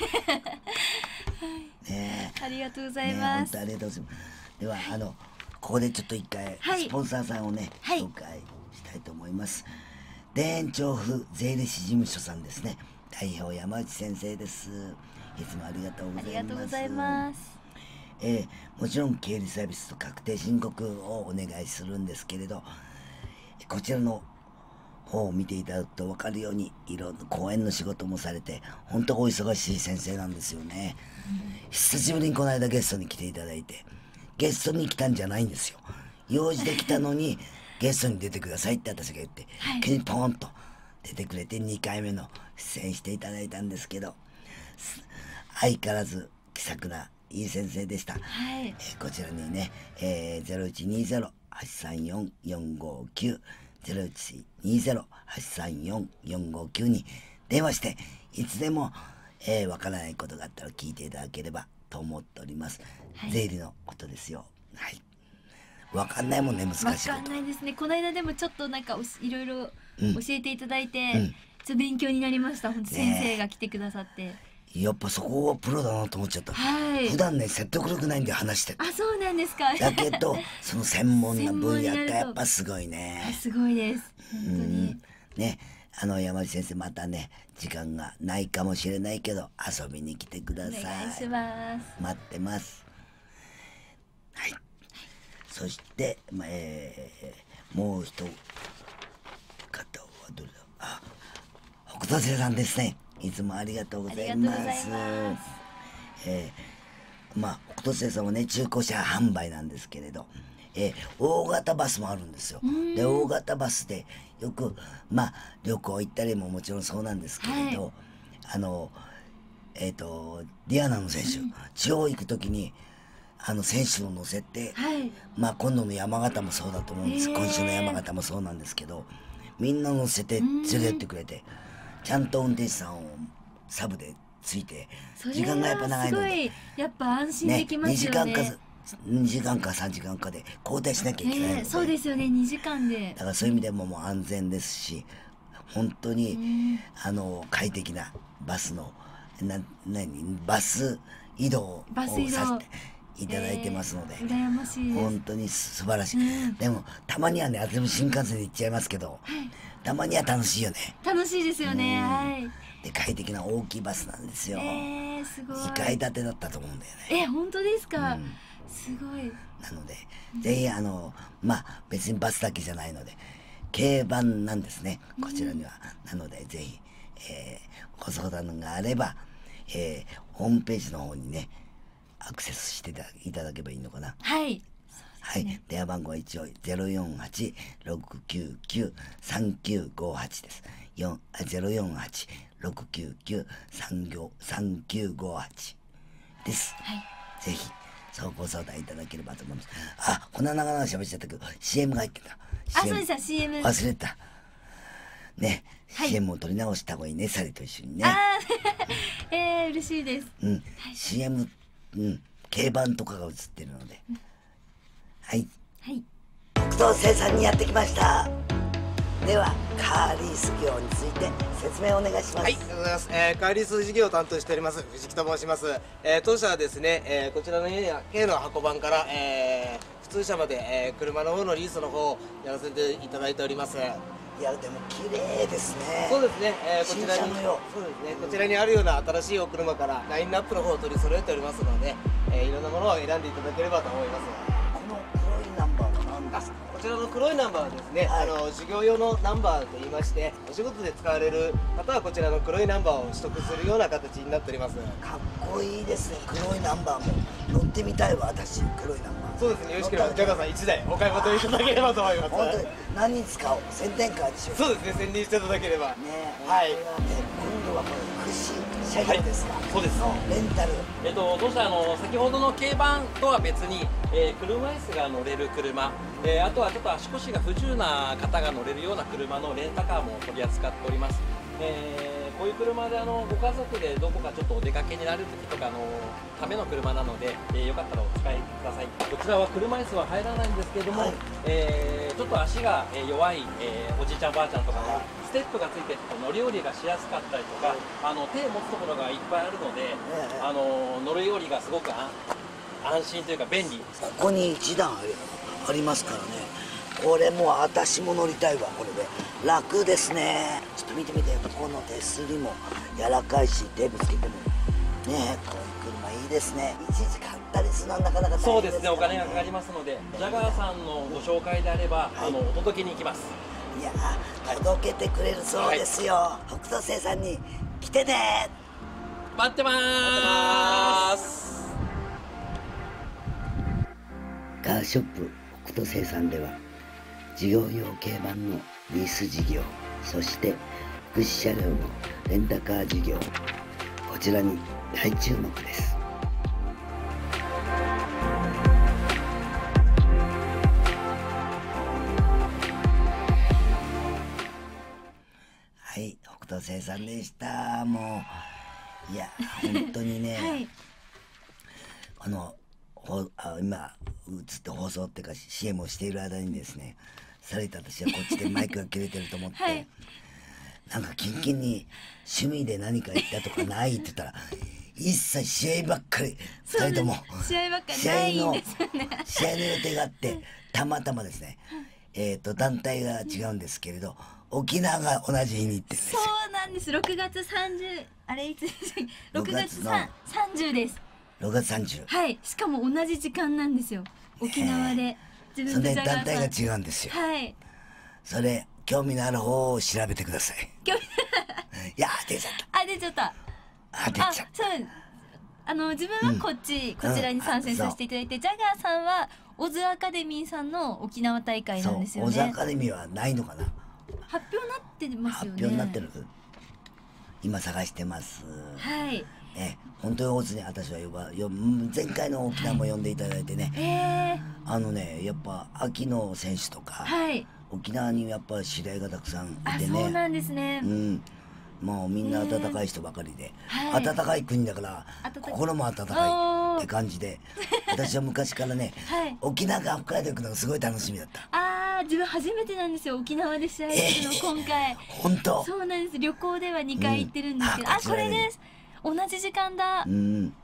B: ね、ありがとうございます。
A: ね、本当ありがとうございます。ではあのここでちょっと一回、はい、スポンサーさんをね、はい、紹介したいと思います。田園調布税理士事務所さんですね。代表山内先生です。いつもありがとうございます。ありがとうございます。えー、もちろん経理サービスと確定申告をお願いするんですけれど、こちらの方を見ていただくと分かるようにいろんな講演の仕事もされて本当お忙しい先生なんですよね。うん、久しぶりにこの間ゲストに来ていただいて、ゲストに来たんじゃないんですよ。用事で来たのにゲストに出てくださいって私が言って、はい、急にポーンと出てくれてにかいめの出演していただいたんですけど、相変わらず気さくないい先生でした。はい、えー、こちらにね、えー、ゼロいちにゼロ はちさんよん よんごきゅう ゼロいちにゼロ はちさんよん よんごきゅうに電話していつでも、えー、わからないことがあったら聞いていただければと思っております。はい、税理のことですよ。はい。わかんないもんね、難しいこと。
B: わかんないですね。この間でもちょっとなんかいろいろ教えていただいて、うん、ちょっと勉強になりました。本当先生が来てくださって。
A: やっぱそこはプロだなと思っちゃった。はい、普段ね説得力ないんで話して
B: あ、そうなんですか。
A: だけどその専門な分野ってやっぱすごいね。
B: すごいです。本当に。
A: ね、あの山内先生またね時間がないかもしれないけど遊びに来てください。お
B: 願いします。
A: 待ってます。はい。はい、そして、まあえー、もう一方はどれだ。あ、北斗星さんですね。いつもありがとうございます。えー、まあ北斗星さんはね中古車販売なんですけれど、えー、大型バスもあるんですよ。で大型バスでよくまあ旅行行ったりももちろんそうなんですけれど、はい、あのえっ、ー、とディアナの選手、うん、地方行く時にあの選手を乗せて、はい、まあ今度の山形もそうだと思うんです。今週の山形もそうなんですけど、みんな乗せて連れてってくれて。ちゃんと運転手さんをサブでついて時間がやっぱ長いので
B: やっぱ安心できますよね。
A: にじかんかにじかんかさんじかんかで交代しなきゃいけないので、
B: えー、そうですよね。にじかんで
A: だからそういう意味でももう安全ですし本当にあの快適なバスのな何バス移動をさせていただいてますので、
B: えー、羨ましいです。
A: 本当に素晴らしい、うん、でもたまにはね、私も新幹線で行っちゃいますけど、はい、たまには楽しいよね。
B: 楽しいですよね、うん、はい。
A: で快適な大きいバスなんですよ。
B: えー、すごい。
A: にかい建てだったと思うんだよね。
B: え、本当ですか、うん、すごい。
A: なので、うん、ぜひあのまあ別にバスだけじゃないので軽バンなんですね、こちらには、うん、なのでぜひ、えー、ご相談があれば、えー、ホームページの方にねアクセスしていただけばいいのかな。
B: はい、
A: はい、電話番号は一応 ゼロよんはち ろくきゅうきゅう さんきゅうごはちです。ゼロよんはち ろくきゅうきゅう さんきゅうごはちです、はい、ぜひそうご相談いただければと思います。あ、こんな長々喋っちゃったけど シーエム が入ってた。
B: シーエム、あ、そうです。 シーエム
A: 忘れたね、はい、シーエム を撮り直した方がいいね、サリと一緒にね。
B: あーえー、嬉しいです。
A: うん、はい、シーエム、うん、軽バンとかが映ってるので、うん、はい、はい、北東生産にやってきました。ではカーリース業について説明をお願いします。
C: はい、ありがとうございます。えー、カーリース事業を担当しております藤木と申します。えー、当社はですね、えー、こちらの軽の箱番から、えー、普通車まで、えー、車の方のリースの方をやらせていただいております。
A: いやでも綺麗ですね。
C: そうですね、えー、こちらにそうですね、こちらにあるような新しいお車からラインナップの方を取り揃えておりますので、えー、いろんなものを選んでいただければと思います。
A: この黒いナンバーは何ですか？
C: こちらの黒いナンバーはですね、はい、あの事業用のナンバーといいまして、お仕事で使われる方はこちらの黒いナンバーを取得するような形になっております。
A: かっこいいですね。黒いナンバーも乗ってみたいわ、私。黒いナンバー。
C: そうですね、よろしければジャガーさんいちだいお買い求めいただければと思います。
A: 本当に何に使おう、宣伝カーでしょう。
C: そうですね、宣伝していただければね。はい。え
A: 今度はこれ串車両ですか？はい、
C: そうです。
A: レンタル。
D: えっとどうしてあの先ほどの軽バンとは別に、えー、車椅子が乗れる車、えー、あとはちょっと足腰が不自由な方が乗れるような車のレンタカーも取り扱っております。えー、こういう車であのご家族でどこかちょっとお出かけになる時とかのための車なので、えー、よかったらお使いください。こちらは車椅子は入らないんですけれども、はい、えー、ちょっと足が弱い、えー、おじいちゃんおばあちゃんとかが、ステップがついて乗り降りがしやすかったりとか、あの手を持つところがいっぱいあるので、あの乗り降りがすごく安心というか便利。
A: ここに一段ありますからね。これもう私も乗りたいわ。これで楽ですね。ちょっと見てみて、ここの手すりも柔らかいし、手ぶつけてもね、こういう車いいですね。いちじかんたりするのはなかなか大変ですからね。
D: そうですね、お金がかかりますので、ジャガーさんのご紹介であれば、はい、あのお届けに行きます。
A: いやー、届けてくれるそうですよ。はい、北斗星さんに来てね。
D: 待ってまーす。
A: カーショップ北斗星さんでは事業用軽バンのリース事業、そして福祉車両のレンタカー事業、こちらに大注目です。はい、北斗星さんでした。もういや本当にね、はい、あのほあ今映って放送っていうか シーエム をしている間にですね、された私はこっちでマイクが切れてると思って、はい、なんかキンキンに趣味で何か言ったとかないって言ったら一切試合ばっかりふたりとも
B: 試合ばっかりないんですよね。
A: 試合の予定があってたまたまですね、えーと団体が違うんですけれど沖縄が同じ日に行ってるんですよ。
B: そうなんです。ろくがつさんじゅう、あれいつでしたっけ？ろくがつさんじゅうです。
A: ろくがつさんじゅう。
B: はい。しかも同じ時間なんですよ。沖縄で。
A: 自分で団体が違うんですよ。
B: はい。
A: それ興味のある方を調べてください。興味いや出ちゃった。
B: あ出ちゃった。
A: あ出ちゃった。
B: そう。あの自分はこっち、うん、こちらに参戦させていただいて、うん、ジャガーさんはオズアカデミーさんの沖縄大会なんですよね。
A: オズアカデミーはないのかな。
B: 発表になってますよね。
A: 発表になってる。今探してます。
B: はい。
A: ね、本当に大津に私は呼ばよ前回の沖縄も呼んでいただいてね、
B: えー、
A: あのねやっぱ秋の選手とか、
B: はい、
A: 沖縄にやっぱ知り合いがたくさんいてね。
B: そうなんですね。
A: うん、もうみんな温かい人ばかりで、えー、温かい国だから心も温かいって感じで私は昔からね、はい、沖縄が北海道行くのがすごい楽しみだった。
B: ああ自分初めてなんですよ、沖縄で試合するの、えー、今回。
A: 本当
B: そうなんです。旅行ではにかい行ってるんですけど、うん、あこれです。同じ時間だ。
A: うん。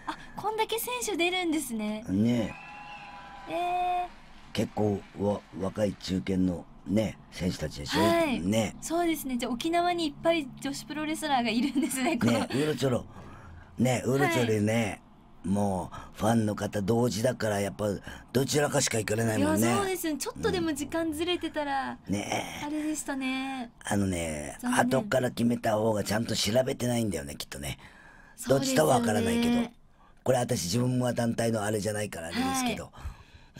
B: あ、こんだけ選手出るんですね。
A: ね
B: え。え
A: ー、結構わ若い中堅のね選手たちでしょ。
B: はい、
A: ね。
B: そうですね。じゃあ沖縄にいっぱい女子プロレスラーがいるんですね。この
A: ね、うろちょろね、うろちょろね、はい、もうファンの方同時だからやっぱどちらかしか行かれないもんね。
B: いやそうですよね。ちょっとでも時間ずれてたら、
A: うん、ね
B: あれでしたね。
A: あのね、後から決めた方がちゃんと調べてないんだよねきっとね。どっちとはわからないけど、これ私自分は団体のあれじゃないからあれですけど、はい、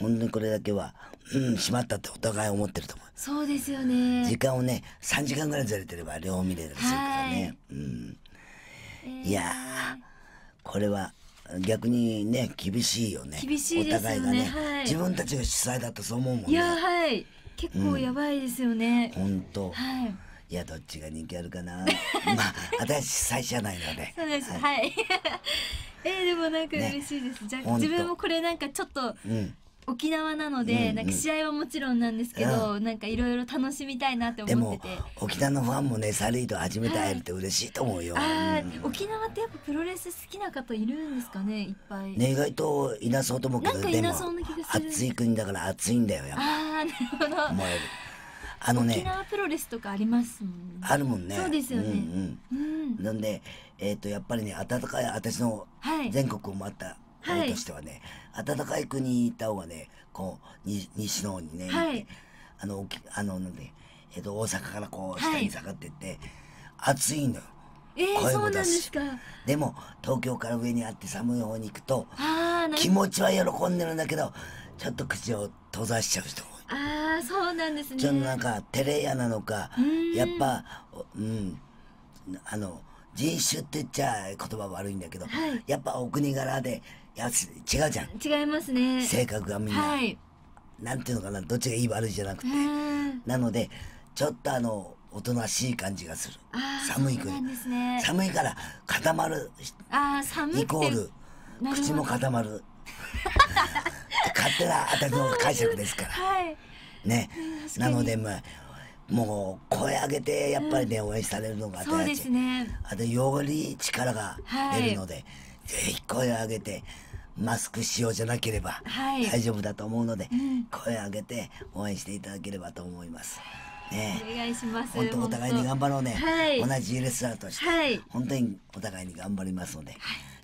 A: 本当にこれだけはうんしまったってお互い思ってると思う。
B: そうですよね。
A: 時間をねさんじかんぐらいずれてれば両方見れたりするからね、はい、うん、えー、いやこれは逆にね厳しいよね。
B: 厳しいですよね。お互いがね、はい、
A: 自分たちが主催だとそう思うもんね。
B: いやはい結構やばいですよね。
A: 本当、うん、
B: はい。
A: いやどっちが人気あるかなまあ私主催じゃないので
B: そうです、はい、はい、えー、でもなんか嬉しいです、ね、じゃあ自分もこれなんかちょっと、うん、沖縄なので、うんうん、なんか試合はもちろんなんですけど、うん、なんかいろいろ楽しみたいなって思ってて。
A: でも沖縄のファンもねサリーと初めて会えるって嬉しいと思うよ、
B: はい、あ、
A: うん、
B: 沖縄ってやっぱプロレス好きな方いるんですかね。いっぱい
A: ね、意外といなそうと思うけど、
B: なんかいなそうな気がする。
A: 暑い国だから暑いんだよやっぱ。
B: あーなるほど。
A: 思えるあのね、
B: 沖縄プロレスとかありますもんね。
A: あるもんね。
B: そうですよね。
A: うんうんうん、なんで、えー、とやっぱりね暖かい私の全国を回った方としてはね、はい、暖かい国に行った方がねこうに西の方にね、はい、あのあのなんで、えー、と大阪からこう下に下がってって、はい、暑いのよ。
B: えー、声も出すし。そうなんですか。
A: でも東京から上にあって寒い方に行くと気持ちは喜んでるんだけどちょっと口を閉ざしちゃう人も
B: ああそうなんですね。
A: ちょっとなんか照れ屋なのかやっぱうんあの人種って言っちゃ言葉悪いんだけど、はい、やっぱお国柄でやつ違うじゃん。
B: 違いますね
A: 性格がみんな、はい、なんていうのかなどっちがいい悪いじゃなくてなのでちょっとあのおとなしい感じがする。寒い国、ね、寒いから固まる
B: あ寒い
A: イコール口も固まる勝手な私の解釈ですから、はい、ねなのでまあもう声上げてやっぱりね、うん、応援されるのが
B: そうですね。
A: あとより力が出るので、はい、ぜひ声上げてマスクしようじゃなければ大丈夫だと思うので、はい、声上げて応援していただければと思います。ね、
B: お願いします。
A: 本当お互いに頑張ろうね、はい、同じレスラーとして、はい、本当にお互いに頑張りますので、はい、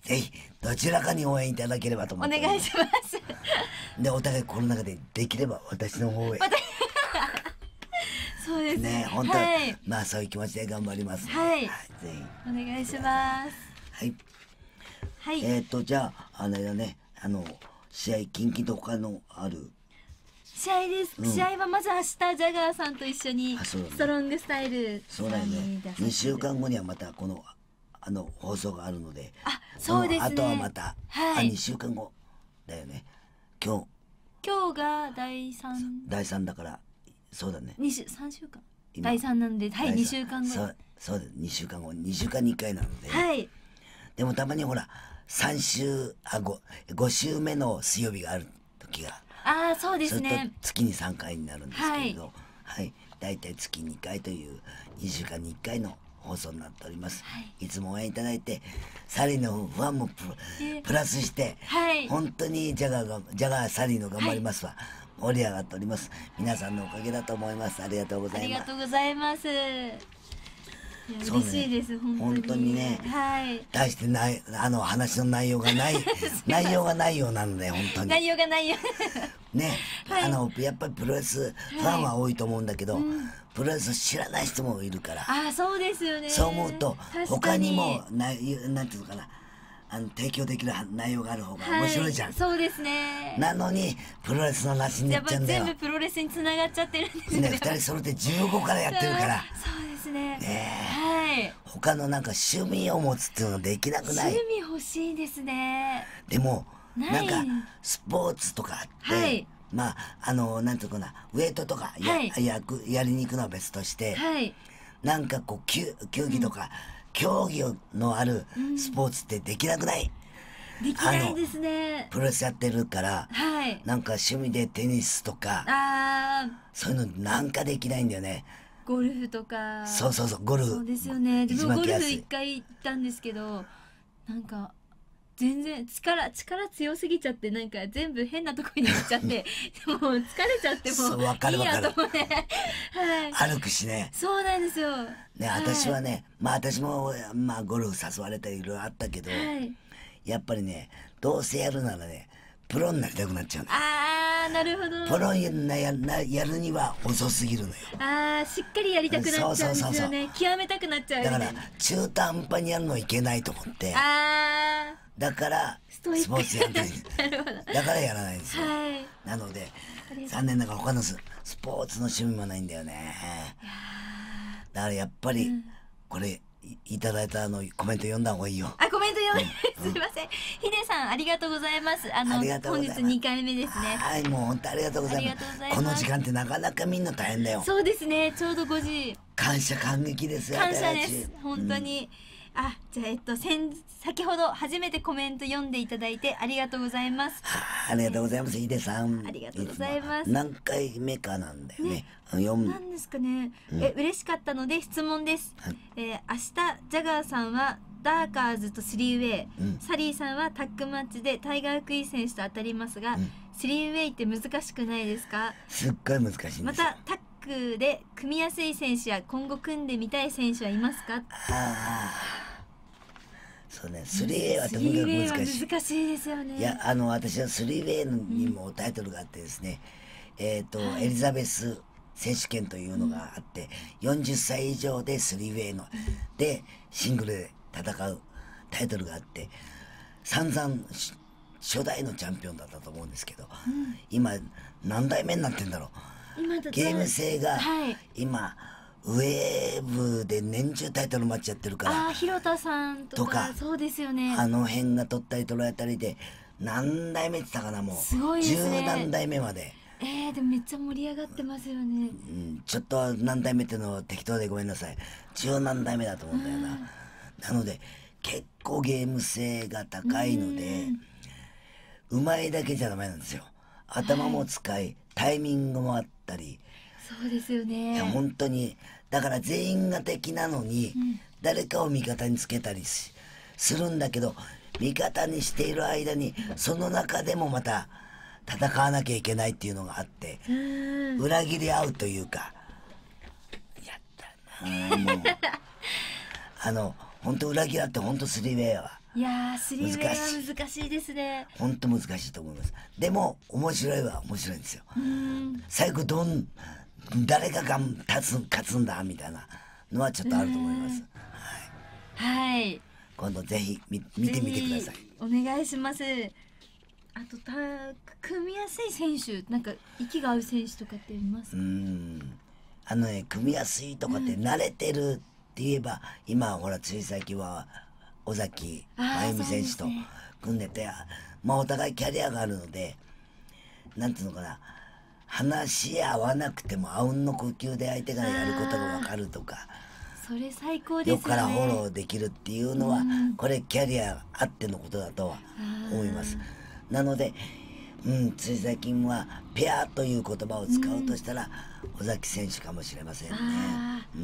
A: ぜひどちらかに応援いただければと思ってお
B: 願いします。
A: でお互いこの中でできれば私の方へ
B: そうですね。
A: ね本当、はい、まあそういう気持ちで頑張りますので、はいはい、ぜ
B: ひお願いします。
A: はい。はい。えっ、ー、とじゃああれだねあの試合近々と他のある。
B: 試合です、うん、試合はまず明日ジャガーさんと一緒にストロングスタイル
A: そうだよね。にしゅうかんごにはまたこのあの放送があるので、
B: あそうですね。
A: あとはまた、はい、あにしゅうかんごだよね。今日
B: 今日がだいさん
A: だいさんだからそうだね。
B: に週さんしゅうかんだいさんなんではいにしゅうかんご
A: そうそうだにしゅうかんごにしゅうかんにいっかいなので、
B: はい。
A: でもたまにほらさん週あごご週目の水曜日がある時が
B: ああそうですね。
A: それと月にさんかいになるんですけれど、はい、はい、だいたい月にかいというにしゅうかんにいっかいの放送になっております。はい、いつも応援いただいてサリーのファンも プ,、えー、プラスして、はい、本当にジャガーがジャガーサリーの頑張りますわ、はい、盛り上がっております。皆さんのおかげだと思います。ありがとうございます。あり
B: がとうございます。嬉しいです、ね、本当に。
A: 本当にね、
B: はい、
A: 大してないあの話の内容がない内容がないようなので本当に
B: 内容がないよ
A: ね、はい、あのやっぱりプロレスファンは多いと思うんだけど、はい、うん、プロレス知らない人もいるから、
B: あそうですよね。
A: そう思うと他にもななんていうのかなあの提供できる内容がある方が面白いじゃん、
B: はい、そうですね。
A: なのにプロレスの話になっちゃうんだよ。
B: 全部プロレスに繋がっちゃってるんですね。
A: ね、ふたり揃ってじゅうごからやってるから
B: そうですね。
A: ね、
B: はい、
A: 他のなんか趣味を持つっていうのできなくない？
B: 趣味欲しいですね。
A: でもなんかスポーツとかあって、はい、まああのなんていうかなウエイトとか や,、はい、や, やりに行くのは別として、はい、なんかこう球技とか、うん、競技のあるスポーツってできなくない？
B: うん、できないですね。
A: プロレスやってるから、はい、なんか趣味でテニスとかあそういうのなんかできないんだよね。
B: ゴルフとか。
A: そうそうそうゴルフ。
B: そうですよね。自分ゴルフ一回行ったんですけどなんか全然力力強すぎちゃってなんか全部変なところに行っちゃってもう疲れちゃってもういいやと思ってはい
A: 歩くしね。
B: そうなんですよ
A: ね、私はね、まあ私もまあゴルフ誘われたりいろいろあったけど、やっぱりねどうせやるならねプロになりたくなっちゃうの。
B: あーなるほど。
A: プロになやなやるには遅すぎるのよ。
B: あーしっかりやりたくなっちゃうんですよね。極めたくなっちゃう
A: だから中途半端にやるのいけないと思って、
B: あ
A: ーだからスポーツやんないだからやらないんですよ、はい、なので残念ながら他のスポーツの趣味もないんだよね。だからやっぱりこれ、うん、いただいたあのコメント読んだ方がいいよ。
B: あ、コメント読んで、うん、すいません。ヒデさんありがとうございます。あの本日にかいめですね。
A: はい、もう本当ありがとうございます。この時間ってなかなかみんな大変だよ。
B: そうですね。ちょうどごじ。
A: 感謝感激ですよ。
B: 感謝です。本当に。うん、あ、じゃあえっと先先ほど初めてコメント読んでいただいてありがとうございます。
A: はあ、ありがとうございます。ヒデさん。
B: ありがとうございます。
A: 何回目かなんだよね。ね
B: なんですかね。うん、え嬉しかったので質問です。はい、えー、明日ジャガーさんはダーカーズとスリーウェイ、うん、サリーさんはタッグマッチでタイガー・クイーン選手と当たりますが、うん、スリーウェイって難しくないですか？
A: すっごい難しいんですよ。
B: またタッグで組みやすい選手や今後組んでみたい選手はいますか？ああ、
A: そうね、スリーウェイはとにかく難しい。
B: 難しいですよね。
A: いや、あの私はスリーウェイにもタイトルがあってですね、うん、えっ、ー、と、はい、エリザベス選手権というのがあって、うん、よんじゅっさい以上でスリーウェイの、うん、でシングルで戦うタイトルがあって、散々初代のチャンピオンだったと思うんですけど、うん、今何代目になってんだろう。今だゲーム性が、はい、今ウェーブで年中タイトルマッチやってるから、
B: あ、広田さんと か, とかそうですよね。
A: あの辺が取ったり取られたりで何代目って言ったかな、もう
B: すごいですね、
A: 十何代目まで。
B: えー、でもめっちゃ盛り上がってますよね。
A: うん、ちょっと何代目っていうのは適当でごめんなさい。十何代目だと思うんだよな、うん、なので結構ゲーム性が高いので、うまいだけじゃダメなんですよ。頭も使い、はい、タイミングもあったり。
B: そうですよね。
A: いや本当にだから全員が敵なのに、うん、誰かを味方につけたりするんだけど、味方にしている間にその中でもまた戦わなきゃいけないっていうのがあって、裏切り合うというか、やったなもうあの本当裏切り合って本当スリーウェイは。
B: いやー、スリーウェイは難しいですね。
A: 本当難しいと思います。でも面白いは面白いんですよ。最後どん誰ががん立つ勝つんだみたいなのはちょっとあると思います。
B: はい、はい、
A: 今度ぜひ見てみてください。
B: お願いします。あとた組みやすい選手、なんか息が合う選手とかっていますか？うん、
A: あのね、組みやすいとかって慣れてるって言えば、うん、今ほらつい最近は尾崎真由美選手と組んでて、ね、まあお互いキャリアがあるので、なんていうのかな、話し合わなくてもあうんの呼吸で相手がやることが分かるとか、
B: それ最高ですよね。
A: 横からフォローできるっていうのは、うん、これキャリアあってのことだとは思います。なので、うん、つい最近はペアという言葉を使うとしたら、うん、尾崎選手かもしれませんね。
B: うん、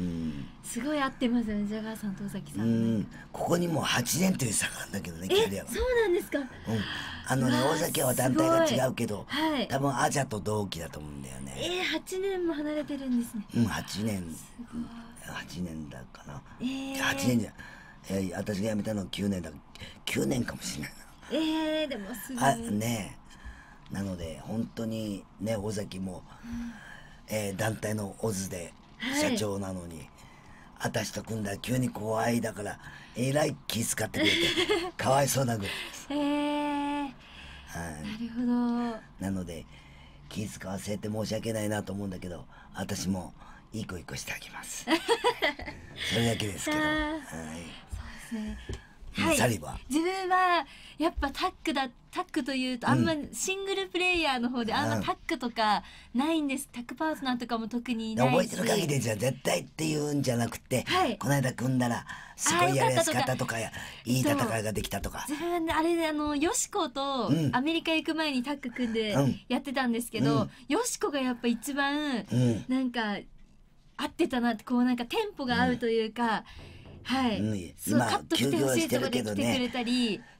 B: すごい合ってますよね、ジャガーさんと尾崎さん、ね。うん、
A: ここにもうはちねんという差があるんだけどね、キャリアは。
B: そうなんですか。うん、
A: あのね、尾崎は団体が違うけど、はい、多分アジャと同期だと思うんだよね。
B: えー、はちねんも離れてるんですね。
A: うん、はちねん。はちねんだかな。えー、はちねんじゃ、えー、私が辞めたのはきゅうねんだ。きゅうねんかもしれないな。
B: えー、でもすごい。
A: あ、ねえ。なので本当にね、尾崎も、うん、えー、団体のオズで社長なのに、はい、私と組んだら急に後輩だからえらい気遣ってくれてかわいそうなぐらいです。
B: へえ、はい、なるほど。
A: なので気遣わせて申し訳ないなと思うんだけど、私もいい子いい子してあげますそれだけですけど、はい、そうですね。はい、サリは
B: 自分はやっぱタッグだタッグというとあんまシングルプレイヤーの方であんまタッグとかないんです。タッグパートナーとかも特にないし、
A: 覚えてる限りでじゃ絶対っていうんじゃなくて、はい、この間組んだらすごいやりやすかったとか、いい戦いができたとか。
B: 自分あれであのよしことアメリカ行く前にタッグ組んでやってたんですけど、うん、よしこがやっぱ一番なんか合ってたなって、こうなんかテンポが合うというか、うん、はい、うん、そう、カットしてほしいところで来てくれたり、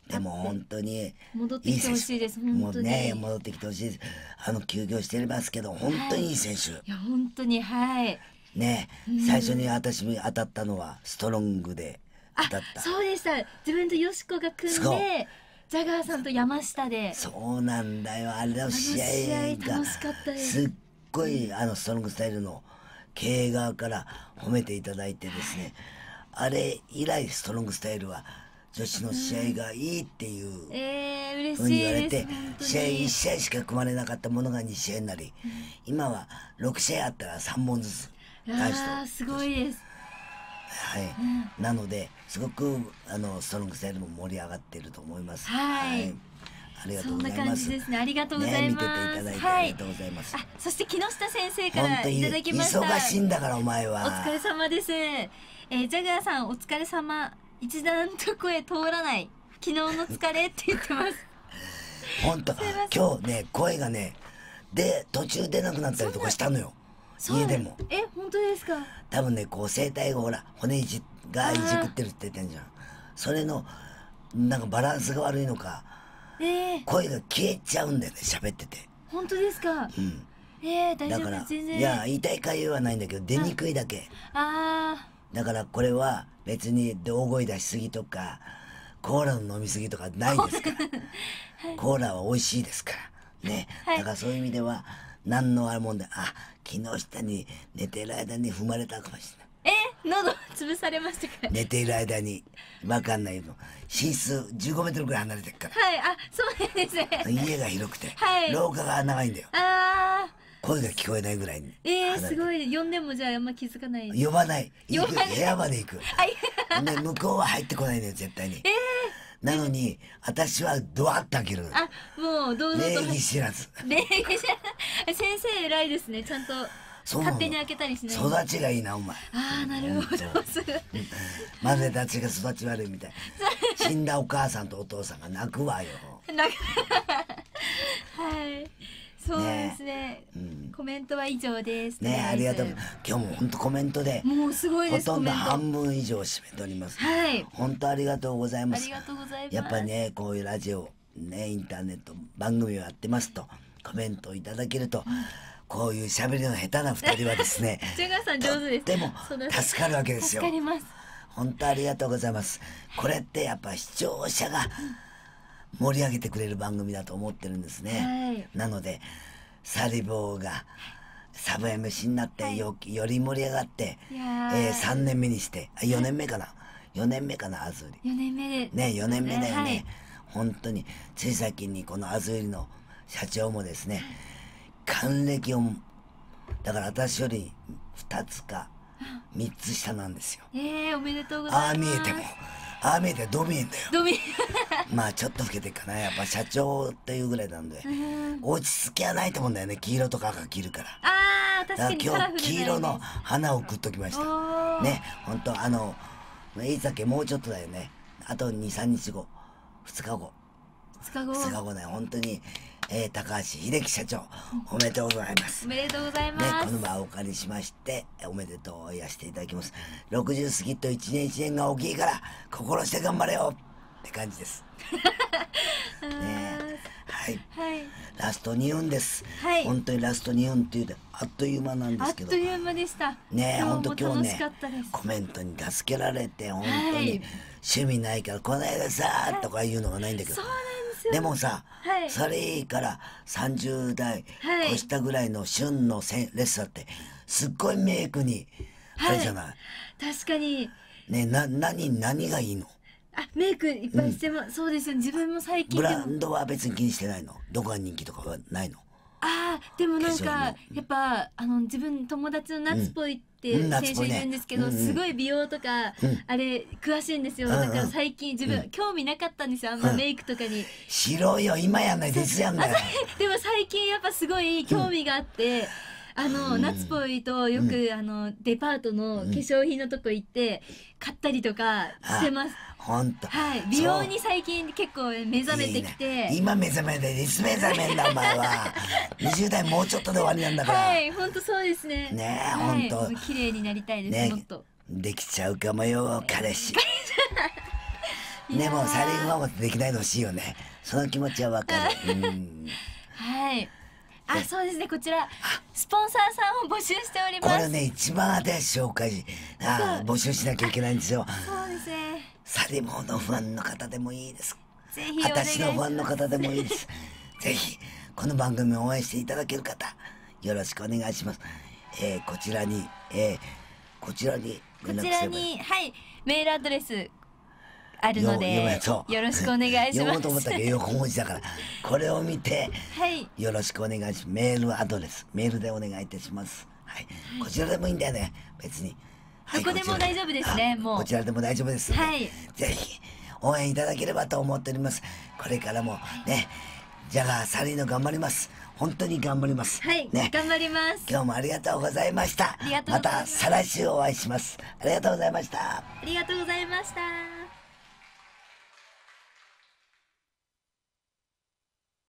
A: でも本当に
B: 戻ってきてほしいです。
A: もうね、戻ってきてほしいです。あの休業してますけど本当にいい選手。い
B: や本当にはい
A: ね、最初に私当たったのはストロングで当たった。
B: そうでした。自分とよしこが組んでジャガーさんと山下で。
A: そうなんだよ。あれの試合が
B: 楽しかったです。
A: すっごいあのストロングスタイルの経営側から褒めていただいてですね、あれ以来ストロングスタイルは女子の試合がいいっていうふうに言われて、試合いち試合しか組まれなかったものがに試合になり、今はろく試合あったらさんぼんずつ
B: 男子と。すごいです。
A: はい、うん、なのですごくあのストロングスタイルも盛り上がっていると思います。
B: はい、はい、
A: ありがとうございます。そんな感じ
B: ですね。ありがとうございます。
A: ね、見てていただいてありがとうございます。
B: はい、あ、そして木下先生からいただきました。
A: 忙しいんだからお前は。
B: お疲れ様です。えー、ジャガーさんお疲れ様。一段と声通らない。昨日の疲れって言ってます。
A: 本当。今日ね声がねで途中出なくなったりとかしたのよ。家でも。
B: え、本当ですか。
A: 多分ねこう声帯がほら骨いじがいじくってるって言ってんじゃん。それのなんかバランスが悪いのか、えー、声が消えちゃうんだよね喋ってて。
B: 本当ですか。
A: うん。
B: えー、大丈夫です。全然。
A: いや痛いかゆいはないんだけど出にくいだけ。ああ。だからこれは別に大声出しすぎとかコーラの飲みすぎとかないですから。はい、コーラは美味しいですからね。はい、だからそういう意味では何のあるもんで、あ、木下に寝ている間に踏まれたかもし
B: れない。え、喉潰されましたか。
A: 寝ている間に分かんないの。寝室じゅうごメートルぐらい離れてるから。
B: はい、あ、そうなんですね。
A: 家が広くて、はい、廊下が長いんだよ。ああ。声が聞こえないぐらいに。
B: えー、すごい。呼んでもじゃああんま気づかない。
A: 呼ばない。行く。部屋まで行く。で向こうは入ってこないのよ絶対に。えー、なのに私はドアッと開ける。
B: あ、もう堂々と。
A: 礼儀知らず。
B: 礼儀知らず。先生偉いですね。ちゃんと勝手に開けたりしない。
A: 育ちがいいなお前。
B: ああなるほど。
A: まるで私が育ち悪いみたい。死んだお母さんとお父さんが泣くわよ。
B: 泣く。はい。そうですね、うん、コメントは以上です
A: ね。ありがとう。今日も本当コメントで
B: もうすごいです。
A: ほとんど半分以上占めております。はい、本当ありがとうございます。
B: ありがとうございます。
A: やっぱりねこういうラジオねインターネット番組をやってますとコメントをいただけると、うん、こういう喋りの下手な二人はですね
B: ジャガーさん上手です。
A: でも助かるわけですよ。
B: 助かります。
A: 本当ありがとうございます。これってやっぱ視聴者が盛り上げてくれる番組だと思ってるんですね。はい、なのでサリボーがサブ エムシー になってよ、はい、より盛り上がって、えー、さんねんめにしてあよねんめかな、はい、よねんめかなアズーリ
B: よねんめで
A: ねよねんめだよね、はい、本当につい最近にこのアズーリの社長もですね還暦をだから私よりふたつかみっつ下なんですよ。
B: えー、おめでとうございます。あ
A: あ見えてもああ見えてど見えんだよ。
B: ど見え
A: まあちょっと老けてるかなやっぱ社長っていうぐらいなんで落ち着きはないと思うんだよね。黄色とか赤着るから。
B: ああ確かに
A: 今日黄色の花を送っときましたね。本当あのいつだっけもうちょっとだよね。あとにさんにちごふつかご
B: ふつかご
A: ふつかごね本当に、えー、高橋秀樹社長おめでとうございます。
B: おめでとうございます、
A: ね、この場をお借りしましておめでとうを言わせていただきます。ろくじゅう過ぎと一年一年が大きいから心して頑張れよって感じですね。はい、はい、ラストにふんです、はい、本当にラストにふんっていうとあっという間なんですけど
B: あっという間でした
A: ね。本当今日ねコメントに助けられて本当に、はい、趣味ないからこの間さーとか言うのがないんだけど、
B: そうなんですよ。
A: でもさ、はい、それいいからさんじゅうだい越したぐらいの旬のレッスンってすっごいメイクにあれじゃない、はい、
B: 確かに
A: ね。な何何がいいの。
B: あメイクいっぱいしてます、うん、そうですよね。自分も最近
A: ブランドは別に気にしてないの。どこが人気とかはないの。
B: あーでもなんかやっぱあの自分友達の夏っぽいって選手いるんですけど、うんうんね、すごい美容とか、うん、あれ詳しいんですよ、うんうん、だから最近自分、うん、興味なかったんですよあんまメイクとかに、うん、
A: しろよ今やんないですやんだよ
B: でも最近やっぱすごい興味があって、うんあの、うん、夏っぽいとよく、うん、あのデパートの化粧品のとこ行って買ったりとかしてます。
A: 本当。
B: はい。美容に最近結構目覚めてきて。いいね、
A: 今目覚めていつ目覚めんだお前は。にじゅう代もうちょっとで終わりなんだから。
B: はい。本当そうですね。
A: ねえ、はい、本当。
B: 綺麗になりたいです、ね、もっと。
A: できちゃうかもよ彼氏。 でもサリーファンもできないでほしいよね。その気持ちはわかる。うん、
B: はい。あ、そうですね。こちらスポンサーさんを募集しております。
A: これね、一番私紹介あ募集しなきゃいけないんですよ。
B: そうですね。
A: サリモのファンの方でもいいです。
B: ぜひお願いします。
A: 私のファンの方でもいいです。ぜひこの番組を応援していただける方、よろしくお願いします。えー、こちらに、えー、こちらに
B: こちらに、はい、メールアドレスあるので、よろしくお願いします。
A: 読もうと思ったけど横文字だから、これを見て、
B: はい、
A: よろしくお願いします。メールアドレス、メールでお願いいたします。はい、こちらでもいいんだよね、別に。
B: はい、どこでも大丈夫ですね、もう。
A: こちらでも大丈夫ですので、
B: はい、
A: ぜひ応援いただければと思っております。これからもね、ジャガーサリーの頑張ります。本当に頑張ります。
B: はい、ね、頑張ります。
A: 今日もありがとうございました。
B: ありがとうございます。
A: また再来週お会いします。ありがとうございました。
B: ありがとうございました。